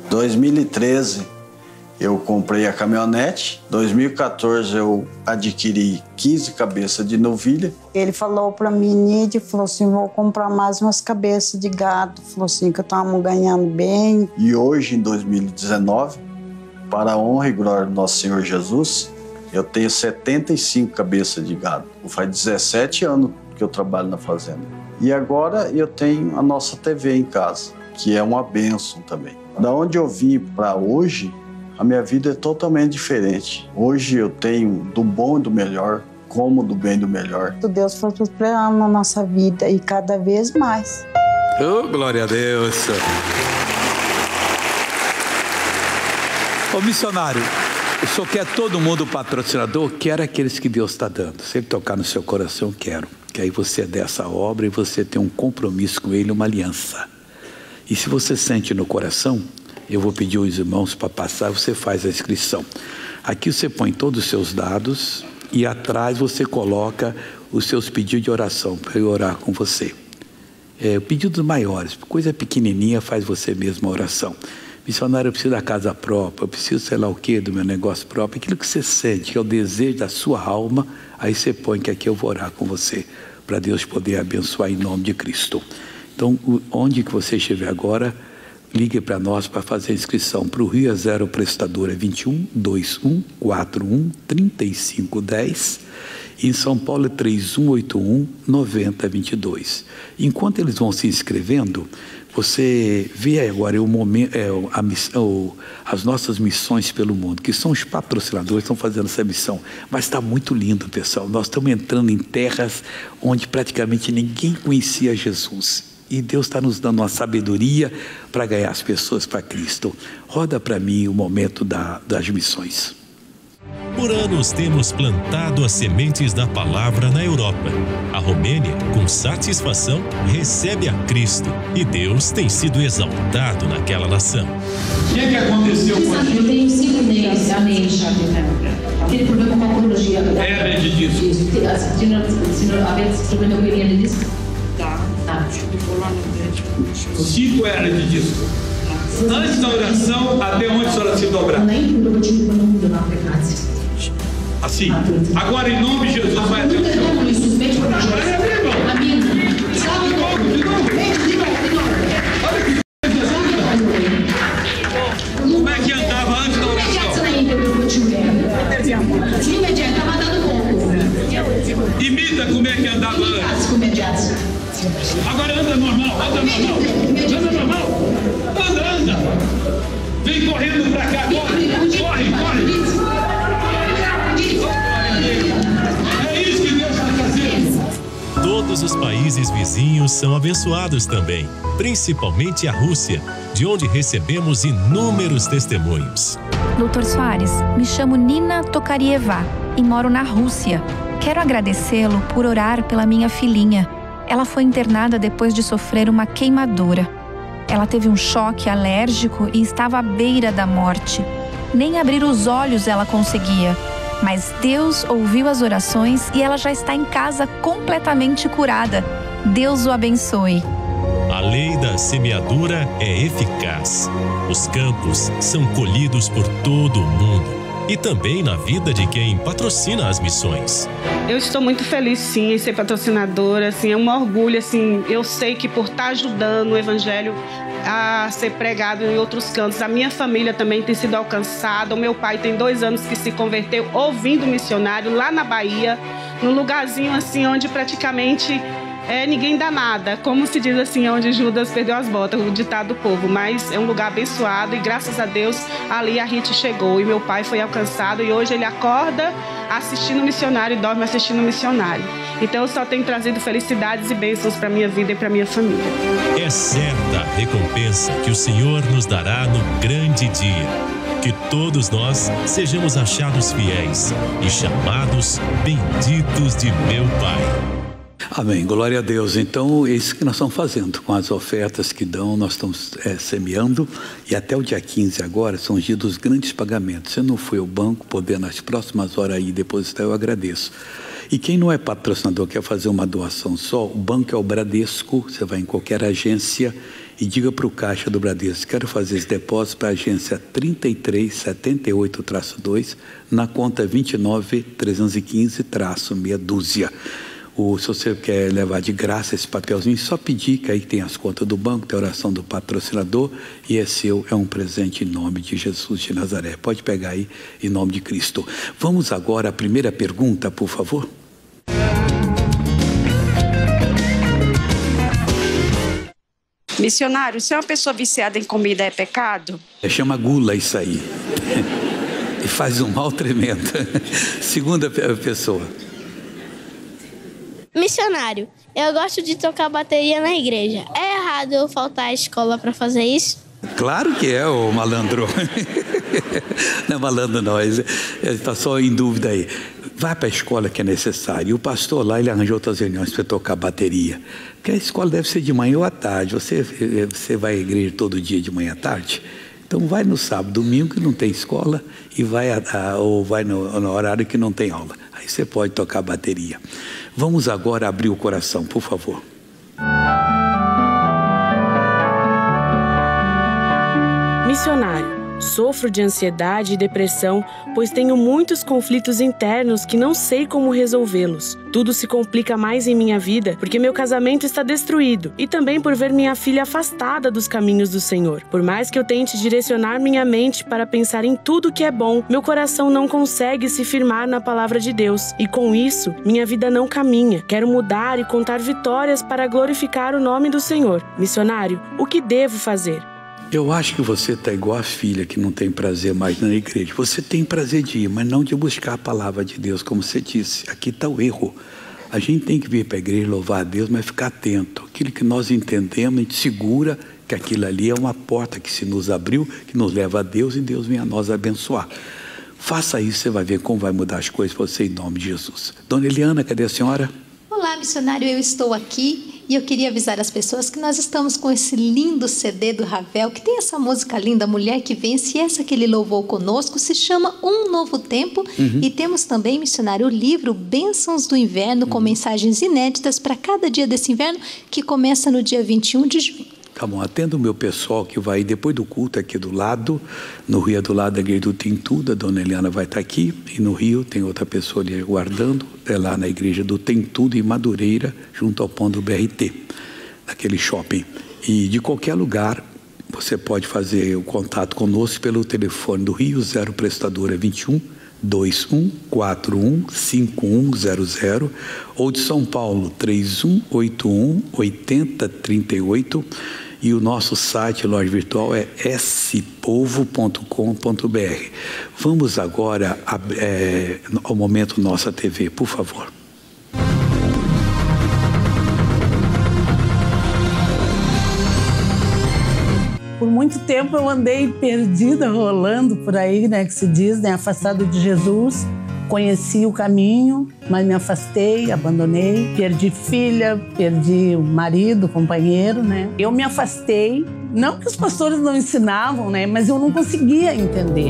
2013 eu comprei a caminhonete. 2014 eu adquiri 15 cabeças de novilha. Ele falou para mim, Nídia, falou assim, vou comprar mais umas cabeças de gado. Falou assim, que eu estava ganhando bem. E hoje, em 2019, para a honra e glória do nosso Senhor Jesus, eu tenho 75 cabeças de gado. Faz 17 anos que eu trabalho na fazenda. E agora eu tenho a nossa TV em casa, que é uma bênção também. Da onde eu vim para hoje, a minha vida é totalmente diferente. Hoje eu tenho do bom e do melhor, como do bem e do melhor. Deus foi prosperando na nossa vida e cada vez mais. Oh, glória a Deus. Ô missionário, o senhor quer todo mundo patrocinador? Quero aqueles que Deus está dando. Se ele tocar no seu coração, quero. Que aí você é dessa obra e você tem um compromisso com ele, uma aliança. E se você sente no coração, eu vou pedir aos irmãos para passar, você faz a inscrição. Aqui você põe todos os seus dados e atrás você coloca os seus pedidos de oração, para eu orar com você. Pedidos maiores, coisa pequenininha faz você mesmo a oração. Missionário, eu preciso da casa própria, eu preciso sei lá o que, do meu negócio próprio. Aquilo que você sente, que é o desejo da sua alma, aí você põe que aqui eu vou orar com você, para Deus poder abençoar em nome de Cristo. Então, onde que você estiver agora, ligue para nós para fazer a inscrição. Para o Rio é 0, prestador é 21 21 41 35 10. Em São Paulo é 3181 9022. Enquanto eles vão se inscrevendo, você vê agora o momento, as nossas missões pelo mundo, que são os patrocinadores que estão fazendo essa missão. Mas está muito lindo, pessoal. Nós estamos entrando em terras onde praticamente ninguém conhecia Jesus. E Deus está nos dando uma sabedoria para ganhar as pessoas para Cristo. Roda para mim o momento das missões. Por anos temos plantado as sementes da palavra na Europa. A Romênia, com satisfação, recebe a Cristo e Deus tem sido exaltado naquela nação. O que aconteceu com a gente? Eu tenho 5 meses já de aquele problema com a oncologia. Era de disco. Se não havia problema com hernia de disco? Tá. 5 era de disco. Antes da oração, até onde a senhora se dobrar? Assim. Agora, em nome de Jesus, vai até o chão. Como é que andava antes da oração? Imita como é que andava antes. Agora anda normal, anda normal. Anda normal. Anda. Vem correndo pra cá, corre. É isso que Deus vai fazer. Todos os países vizinhos são abençoados também, principalmente a Rússia, de onde recebemos inúmeros testemunhos. Dr. Soares, me chamo Nina Tokarieva e moro na Rússia. Quero agradecê-lo por orar pela minha filhinha. Ela foi internada depois de sofrer uma queimadura. Ela teve um choque alérgico e estava à beira da morte. Nem abrir os olhos ela conseguia. Mas Deus ouviu as orações e ela já está em casa completamente curada. Deus o abençoe. A lei da semeadura é eficaz. Os campos são colhidos por todo o mundo. E também na vida de quem patrocina as missões. Eu estou muito feliz, sim, em ser patrocinadora, assim, é um orgulho, assim, eu sei que por estar ajudando o evangelho a ser pregado em outros cantos, a minha família também tem sido alcançada. O meu pai tem 2 anos que se converteu ouvindo missionário lá na Bahia, num lugarzinho assim onde praticamente ninguém dá nada, como se diz assim, onde Judas perdeu as botas, o ditado do povo, mas é um lugar abençoado e graças a Deus ali a Rite chegou e meu pai foi alcançado e hoje ele acorda assistindo o missionário e dorme assistindo o missionário. Então eu só tenho trazido felicidades e bênçãos para minha vida e para minha família. É certa a recompensa que o Senhor nos dará no grande dia. Que todos nós sejamos achados fiéis e chamados benditos de meu Pai. Amém, glória a Deus. Então, é isso que nós estamos fazendo com as ofertas que dão, nós estamos semeando e até o dia 15 agora são os dias dos grandes pagamentos. Se não foi ao banco, poder nas próximas horas aí depositar, eu agradeço. E quem não é patrocinador, quer fazer uma doação só, o banco é o Bradesco, você vai em qualquer agência e diga para o caixa do Bradesco, quero fazer esse depósito para a agência 3378-2, na conta 29315-meia dúzia. Se você quer levar de graça esse papelzinho, só pedir, que aí tem as contas do banco, tem a oração do patrocinador e é seu, é um presente em nome de Jesus de Nazaré. Pode pegar aí em nome de Cristo. Vamos agora à primeira pergunta, por favor. Missionário, se uma pessoa viciada em comida é pecado? Chama gula isso aí. E faz um mal tremendo. Segunda pessoa. Missionário, eu gosto de tocar bateria na igreja. É errado eu faltar à escola para fazer isso? Claro que é, ô malandro. Não é malandro não, ele está só em dúvida aí. Vai para a escola que é necessário. E o pastor lá, ele arranjou outras reuniões para tocar bateria. Porque a escola deve ser de manhã ou à tarde. Você vai à igreja todo dia de manhã à tarde? Então vai no sábado, domingo que não tem escola e vai ou vai no horário que não tem aula. Aí você pode tocar bateria. Vamos agora abrir o coração, por favor. Missionário, Sofro de ansiedade e depressão, pois tenho muitos conflitos internos que não sei como resolvê-los. Tudo se complica mais em minha vida porque meu casamento está destruído e também por ver minha filha afastada dos caminhos do Senhor. Por mais que eu tente direcionar minha mente para pensar em tudo que é bom, meu coração não consegue se firmar na palavra de Deus e com isso, minha vida não caminha. Quero mudar e contar vitórias para glorificar o nome do Senhor. Missionário, o que devo fazer? Eu acho que você está igual a filha que não tem prazer mais na igreja. Você tem prazer de ir, mas não de buscar a palavra de Deus, como você disse. Aqui está o erro. A gente tem que vir para a igreja louvar a Deus, mas ficar atento. Aquilo que nós entendemos, a gente segura que aquilo ali é uma porta que se nos abriu, que nos leva a Deus e Deus vem a nós abençoar. Faça isso, você vai ver como vai mudar as coisas para você em nome de Jesus. Dona Eliana, cadê a senhora? Olá, missionário, eu estou aqui. E eu queria avisar as pessoas que nós estamos com esse lindo CD do Ravel, que tem essa música linda, Mulher que Vence, e essa que ele louvou conosco se chama Um Novo Tempo. E temos também, missionário, o livro Bênçãos do Inverno, com mensagens inéditas para cada dia desse inverno, que começa no dia 21 de junho. Tá bom, atenda o meu pessoal que vai depois do culto aqui do lado, no Rio é do lado da igreja do Tentudo, a dona Eliana vai estar aqui, e no Rio tem outra pessoa ali aguardando, é lá na igreja do Tentudo, em Madureira, junto ao ponto do BRT, naquele shopping. E de qualquer lugar, você pode fazer o contato conosco pelo telefone do Rio, 0 prestadora 21 2141 5100, ou de São Paulo 3181 8038, e o nosso site, loja virtual, é spovo.com.br. Vamos agora ao momento Nossa TV, por favor. Por muito tempo eu andei perdida, rolando por aí, né, que se diz, né, afastado de Jesus. Conheci o caminho, mas me afastei, abandonei, perdi filha, perdi o marido, o companheiro, né. Eu me afastei, não que os pastores não ensinavam, né, mas eu não conseguia entender.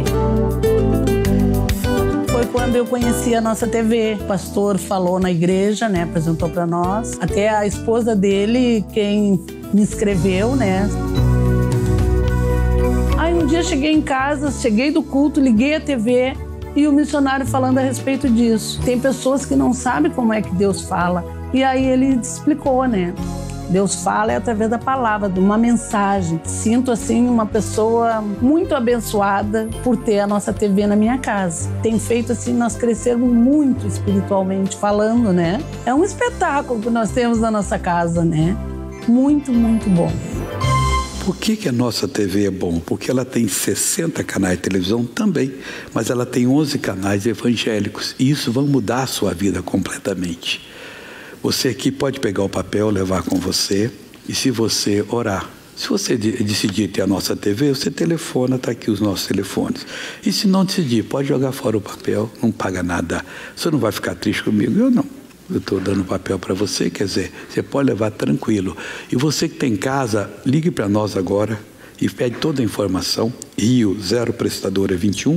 Foi quando eu conheci a Nossa TV. O pastor falou na igreja, né, apresentou para nós. Até a esposa dele, quem me inscreveu, né. Aí um dia cheguei em casa, cheguei do culto, liguei a TV e o missionário falando a respeito disso. Tem pessoas que não sabem como é que Deus fala. E aí ele explicou, né? Deus fala é através da palavra, de uma mensagem. Sinto, assim, uma pessoa muito abençoada por ter a Nossa TV na minha casa. Tem feito, assim, nós crescermos muito espiritualmente falando, né? É um espetáculo que nós temos na nossa casa, né? Muito, muito bom. Por que a Nossa TV é bom? Porque ela tem 60 canais de televisão também, mas ela tem 11 canais evangélicos, e isso vai mudar a sua vida completamente. Você aqui pode pegar o papel, levar com você, e se você orar, se você decidir ter a Nossa TV, você telefona, está aqui os nossos telefones. E se não decidir, pode jogar fora o papel, não paga nada. Você não vai ficar triste comigo? Eu não. Eu estou dando papel para você, quer dizer, você pode levar tranquilo. E você que tem em casa, ligue para nós agora e pede toda a informação. Rio, 0 prestadora 21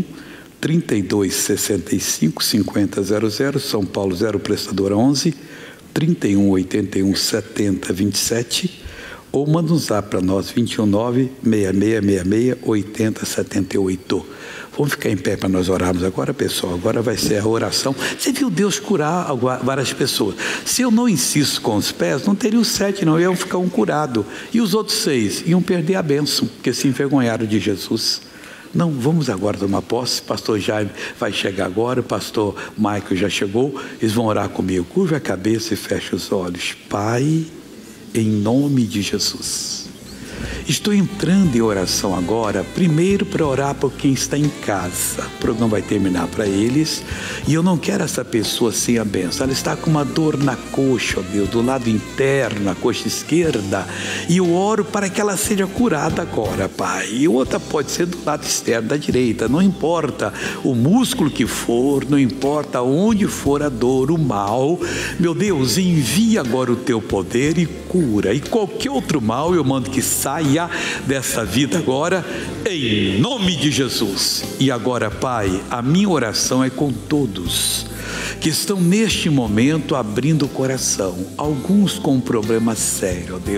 3265 5000, São Paulo, 0 prestadora 11 3181 7027, ou manda um zap para nós, 219 6666 8078. Vamos ficar em pé para nós orarmos agora, pessoal. Agora vai ser a oração. Você viu Deus curar várias pessoas. Se eu não insisto com os pés, não teria os 7, não. Iam ficar um curado. E os outros 6 iam perder a bênção, porque se envergonharam de Jesus. Não, vamos agora tomar posse. Pastor Jaime vai chegar agora. O pastor Michael já chegou. Eles vão orar comigo. Curva a cabeça e feche os olhos. Pai, em nome de Jesus. Estou entrando em oração agora, primeiro para orar por quem está em casa. O programa vai terminar para eles, e eu não quero essa pessoa sem a bênção. Ela está com uma dor na coxa, ó Deus, do lado interno, na coxa esquerda, e eu oro para que ela seja curada agora, Pai. E outra pode ser do lado externo, da direita, não importa o músculo que for, não importa onde for a dor, o mal. Meu Deus, envia agora o teu poder e cura. E qualquer outro mal eu mando que saia dessa vida agora, em nome de Jesus. E agora, Pai, a minha oração é com todos que estão neste momento abrindo o coração, alguns com um problema sério, ó Deus,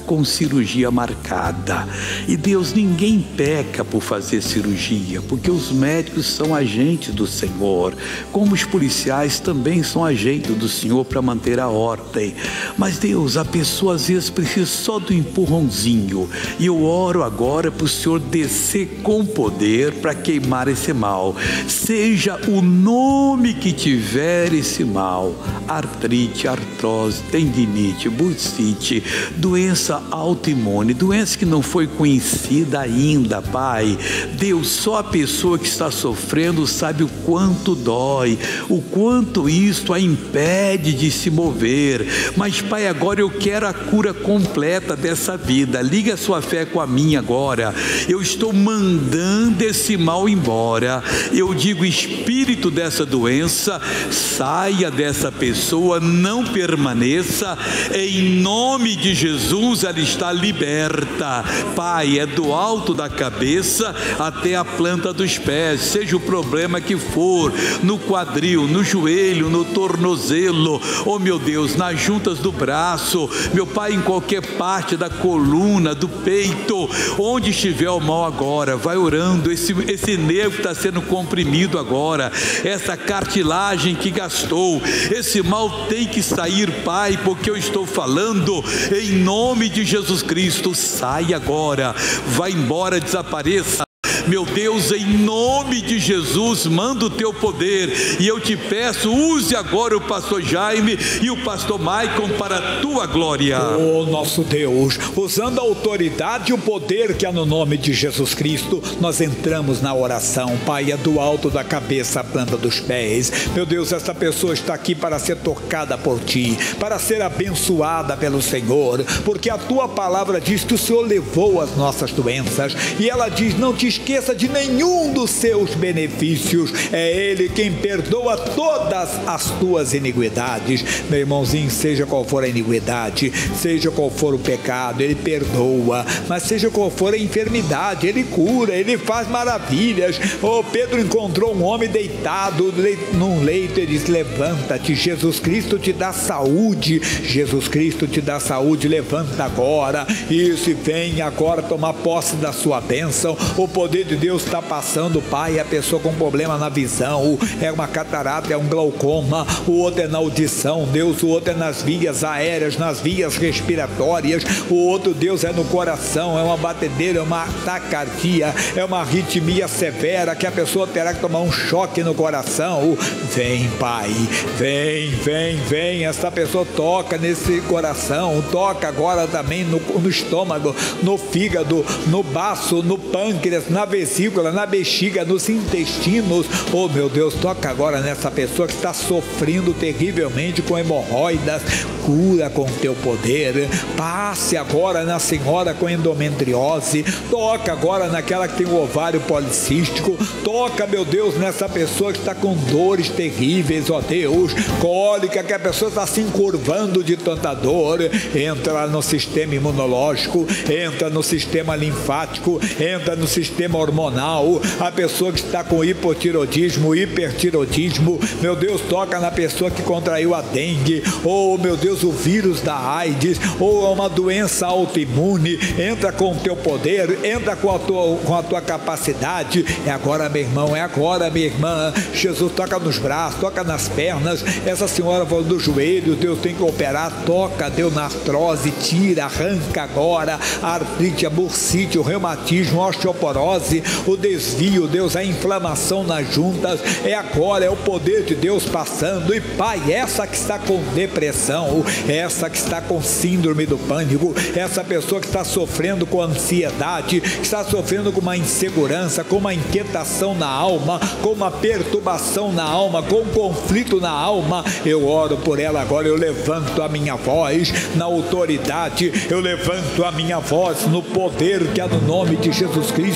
com cirurgia marcada. E Deus, ninguém peca por fazer cirurgia, porque os médicos são agentes do Senhor, como os policiais também são agentes do Senhor para manter a ordem. Mas Deus, a pessoa às vezes precisa só do empurrãozinho, e eu oro agora para o Senhor descer com poder para queimar esse mal, seja o nome que tiver esse mal: artrite, artrose, tendinite, bursite, doença autoimune, doença que não foi conhecida ainda, Pai. Deus, só a pessoa que está sofrendo sabe o quanto dói, o quanto isto a impede de se mover. Mas, Pai, agora eu quero a cura completa dessa vida. Liga a sua fé com a minha agora. Eu estou mandando esse mal embora. Eu digo: espírito dessa doença, saia dessa pessoa, não permaneça. Em nome de Jesus, ela está liberta. Pai, é do alto da cabeça até a planta dos pés, seja o problema que for, no quadril, no joelho, no tornozelo, oh meu Deus, nas juntas do braço, meu Pai, em qualquer parte da coluna, do peito, onde estiver o mal agora, vai orando. Esse nervo está sendo comprimido agora, essa cartilagem que gastou, esse mal tem que sair, Pai, porque eu estou falando em nome de Jesus Cristo. Sai agora, vai embora, desapareça. Meu Deus, em nome de Jesus, manda o teu poder, e eu te peço, use agora o pastor Jaime e o pastor Maicon para a tua glória. Oh, nosso Deus, usando a autoridade e o poder que há no nome de Jesus Cristo, nós entramos na oração. Pai, é do alto da cabeça à planta dos pés. Meu Deus, esta pessoa está aqui para ser tocada por ti, para ser abençoada pelo Senhor, porque a tua palavra diz que o Senhor levou as nossas doenças, e ela diz: não te esqueça de nenhum dos seus benefícios. É Ele quem perdoa todas as tuas iniquidades. Meu irmãozinho, seja qual for a iniquidade, seja qual for o pecado, Ele perdoa. Mas seja qual for a enfermidade, Ele cura, Ele faz maravilhas. Oh, Pedro encontrou um homem deitado num leito, ele disse: levanta-te, Jesus Cristo te dá saúde. Jesus Cristo te dá saúde, levanta agora. Isso, e vem agora tomar posse da sua bênção. O poder de Deus está passando, Pai. A pessoa com problema na visão, é uma catarata, é um glaucoma, o outro é na audição, Deus, o outro é nas vias aéreas, nas vias respiratórias, o outro, Deus, é no coração, é uma batedeira, é uma taquicardia, é uma arritmia severa, que a pessoa terá que tomar um choque no coração. Vem, Pai, vem, essa pessoa toca nesse coração, toca agora também no estômago, no fígado, no baço, no pâncreas, na vesícula, na bexiga, nos intestinos. Oh, meu Deus, toca agora nessa pessoa que está sofrendo terrivelmente com hemorroidas. Cura com teu poder. Passe agora na senhora com endometriose. Toca agora naquela que tem o ovário policístico. Toca, meu Deus, nessa pessoa que está com dores terríveis, ó Deus. Cólica, que a pessoa está se encurvando de tanta dor. Entra no sistema imunológico, entra no sistema linfático, entra no sistema hormonal. A pessoa que está com hipotiroidismo, hipertiroidismo, meu Deus, toca na pessoa que contraiu a dengue, ou, meu Deus, o vírus da AIDS, ou uma doença autoimune. Entra com o teu poder, entra com a tua capacidade. É agora, meu irmão, é agora, minha irmã. Jesus, toca nos braços, toca nas pernas. Essa senhora falou do joelho, Deus tem que operar. Toca, Deus, na artrose, tira, arranca agora a artrite, a bursite, o reumatismo, a osteoporose, o desvio, Deus, a inflamação nas juntas. É agora, é o poder de Deus passando. E, Pai, essa que está com depressão, essa que está com síndrome do pânico, essa pessoa que está sofrendo com ansiedade, que está sofrendo com uma insegurança, com uma inquietação na alma, com uma perturbação na alma, com um conflito na alma, eu oro por ela agora. Eu levanto a minha voz na autoridade, eu levanto a minha voz no poder que há no nome de Jesus Cristo.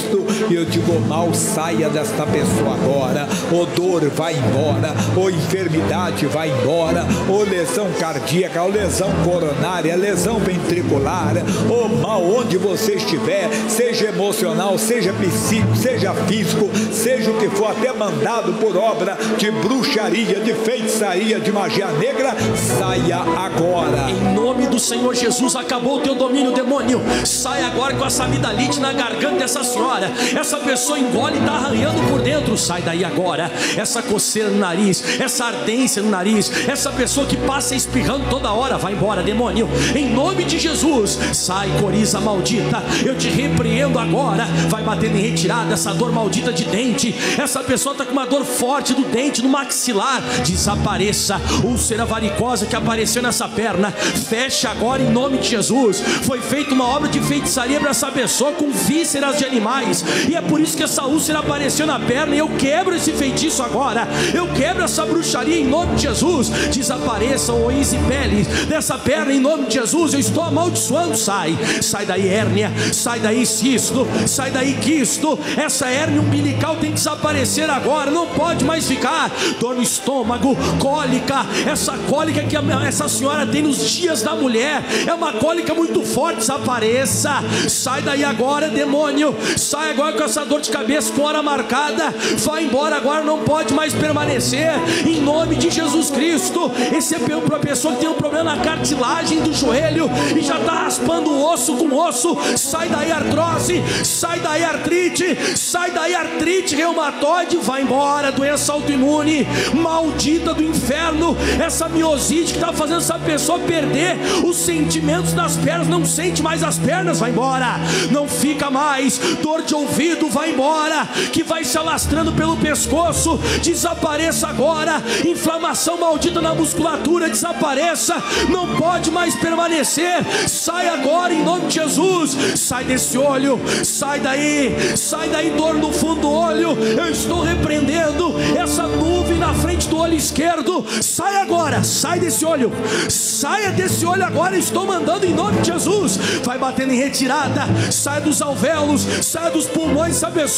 E eu digo: mal saia desta pessoa agora. O dor vai embora, ou enfermidade vai embora, ou lesão cardíaca, ou lesão coronária, lesão ventricular, ou mal onde você estiver, seja emocional, seja psíquico, seja físico, seja o que for, até mandado por obra de bruxaria, de feitiçaria, de magia negra, saia agora. Em nome do Senhor Jesus, acabou o teu domínio, demônio. Sai agora com essa amidalite na garganta dessa senhora. Essa pessoa engole e está arranhando por dentro. Sai daí agora. Essa coceira no nariz, essa ardência no nariz, essa pessoa que passa espirrando toda hora, vai embora, demônio. Em nome de Jesus, sai, coriza maldita. Eu te repreendo agora. Vai batendo em retirada essa dor maldita de dente. Essa pessoa está com uma dor forte do dente, no maxilar. Desapareça. Úlcera varicosa que apareceu nessa perna, fecha agora em nome de Jesus. Foi feita uma obra de feitiçaria para essa pessoa com vísceras de animais, e é por isso que essa úlcera apareceu na perna. E eu quebro esse feitiço agora. Eu quebro essa bruxaria em nome de Jesus. Desapareçam oís e peles dessa perna em nome de Jesus. Eu estou amaldiçoando. Sai, sai daí hérnia, sai daí cisto, sai daí quisto. Essa hérnia umbilical tem que desaparecer agora. Não pode mais ficar. Dor no estômago, cólica. Essa cólica que essa senhora tem nos dias da mulher é uma cólica muito forte. Desapareça. Sai daí agora, demônio. Sai agora com essa dor de cabeça com hora marcada. Vai embora agora, não pode mais permanecer. Em nome de Jesus Cristo. Esse é para a pessoa que tem um problema na cartilagem do joelho e já está raspando osso com osso. Sai daí artrose, sai daí artrite, sai daí artrite reumatoide. Vai embora, doença autoimune maldita do inferno. Essa miosite que está fazendo essa pessoa perder os sentimentos das pernas, não sente mais as pernas, vai embora, não fica mais. Dor de ouvido, vai embora, que vai se alastrando pelo pescoço, desapareça agora. Inflamação maldita na musculatura, desapareça, não pode mais permanecer. Sai agora em nome de Jesus. Sai desse olho, sai daí, dor no fundo do olho. Eu estou repreendendo essa nuvem na frente do olho esquerdo. Sai agora, sai desse olho, saia desse olho agora. Estou mandando em nome de Jesus. Vai batendo em retirada, sai dos alvéolos, sai dos pulmões.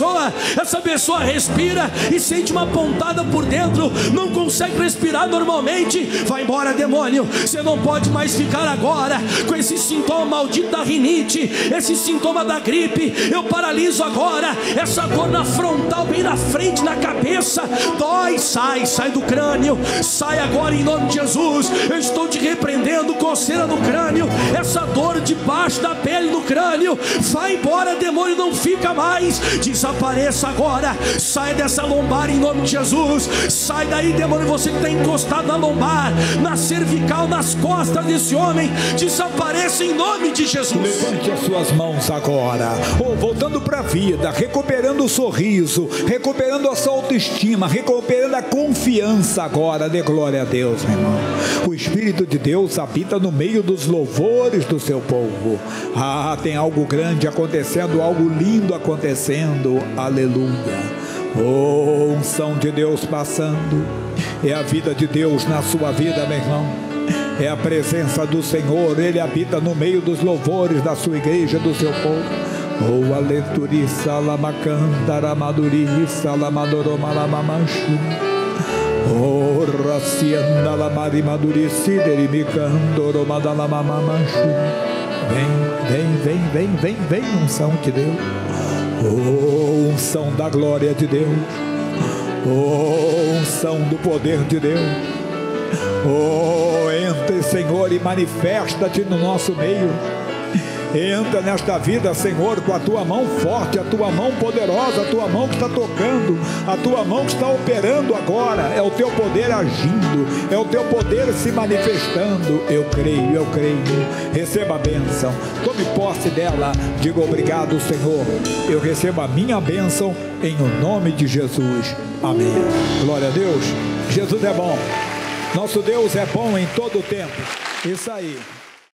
Essa pessoa respira e sente uma pontada por dentro, não consegue respirar normalmente. Vai embora, demônio. Você não pode mais ficar agora com esse sintoma maldito da rinite, esse sintoma da gripe. Eu paraliso agora essa dor na frontal, bem na frente, na cabeça. Dói, sai do crânio. Sai agora em nome de Jesus. Eu estou te repreendendo, coceira no crânio, essa dor debaixo da pele no crânio. Vai embora, demônio, não fica mais. Desapareça agora. Sai dessa lombar em nome de Jesus. Sai daí, demônio, você que está encostado na lombar, na cervical, nas costas desse homem. Desapareça em nome de Jesus. Levante as suas mãos agora, voltando para a vida, recuperando o sorriso, recuperando a sua autoestima, recuperando a confiança agora. Dê glória a Deus, meu irmão. O Espírito de Deus habita no meio dos louvores do seu povo. Tem algo grande acontecendo, algo lindo acontecendo. Aleluia. Unção de Deus passando. É a vida de Deus na sua vida, meu irmão. É a presença do Senhor. Ele habita no meio dos louvores da sua igreja, do seu povo. Aleturi salamacantara maduri salamadoroma lamamanchu. Racianda lamari maduri sideri micandoroma dalamamamanchu. Vem, unção de Deus. Unção da glória de Deus. Unção do poder de Deus. Entra, Senhor, e manifesta-te no nosso meio. Entra nesta vida, Senhor, com a tua mão forte, a tua mão poderosa, a tua mão que está tocando, a tua mão que está operando agora. É o teu poder agindo, é o teu poder se manifestando. Eu creio. Receba a bênção, tome posse dela. Diga obrigado, Senhor. Eu recebo a minha bênção em o nome de Jesus. Amém. Glória a Deus. Jesus é bom. Nosso Deus é bom em todo o tempo. Isso aí.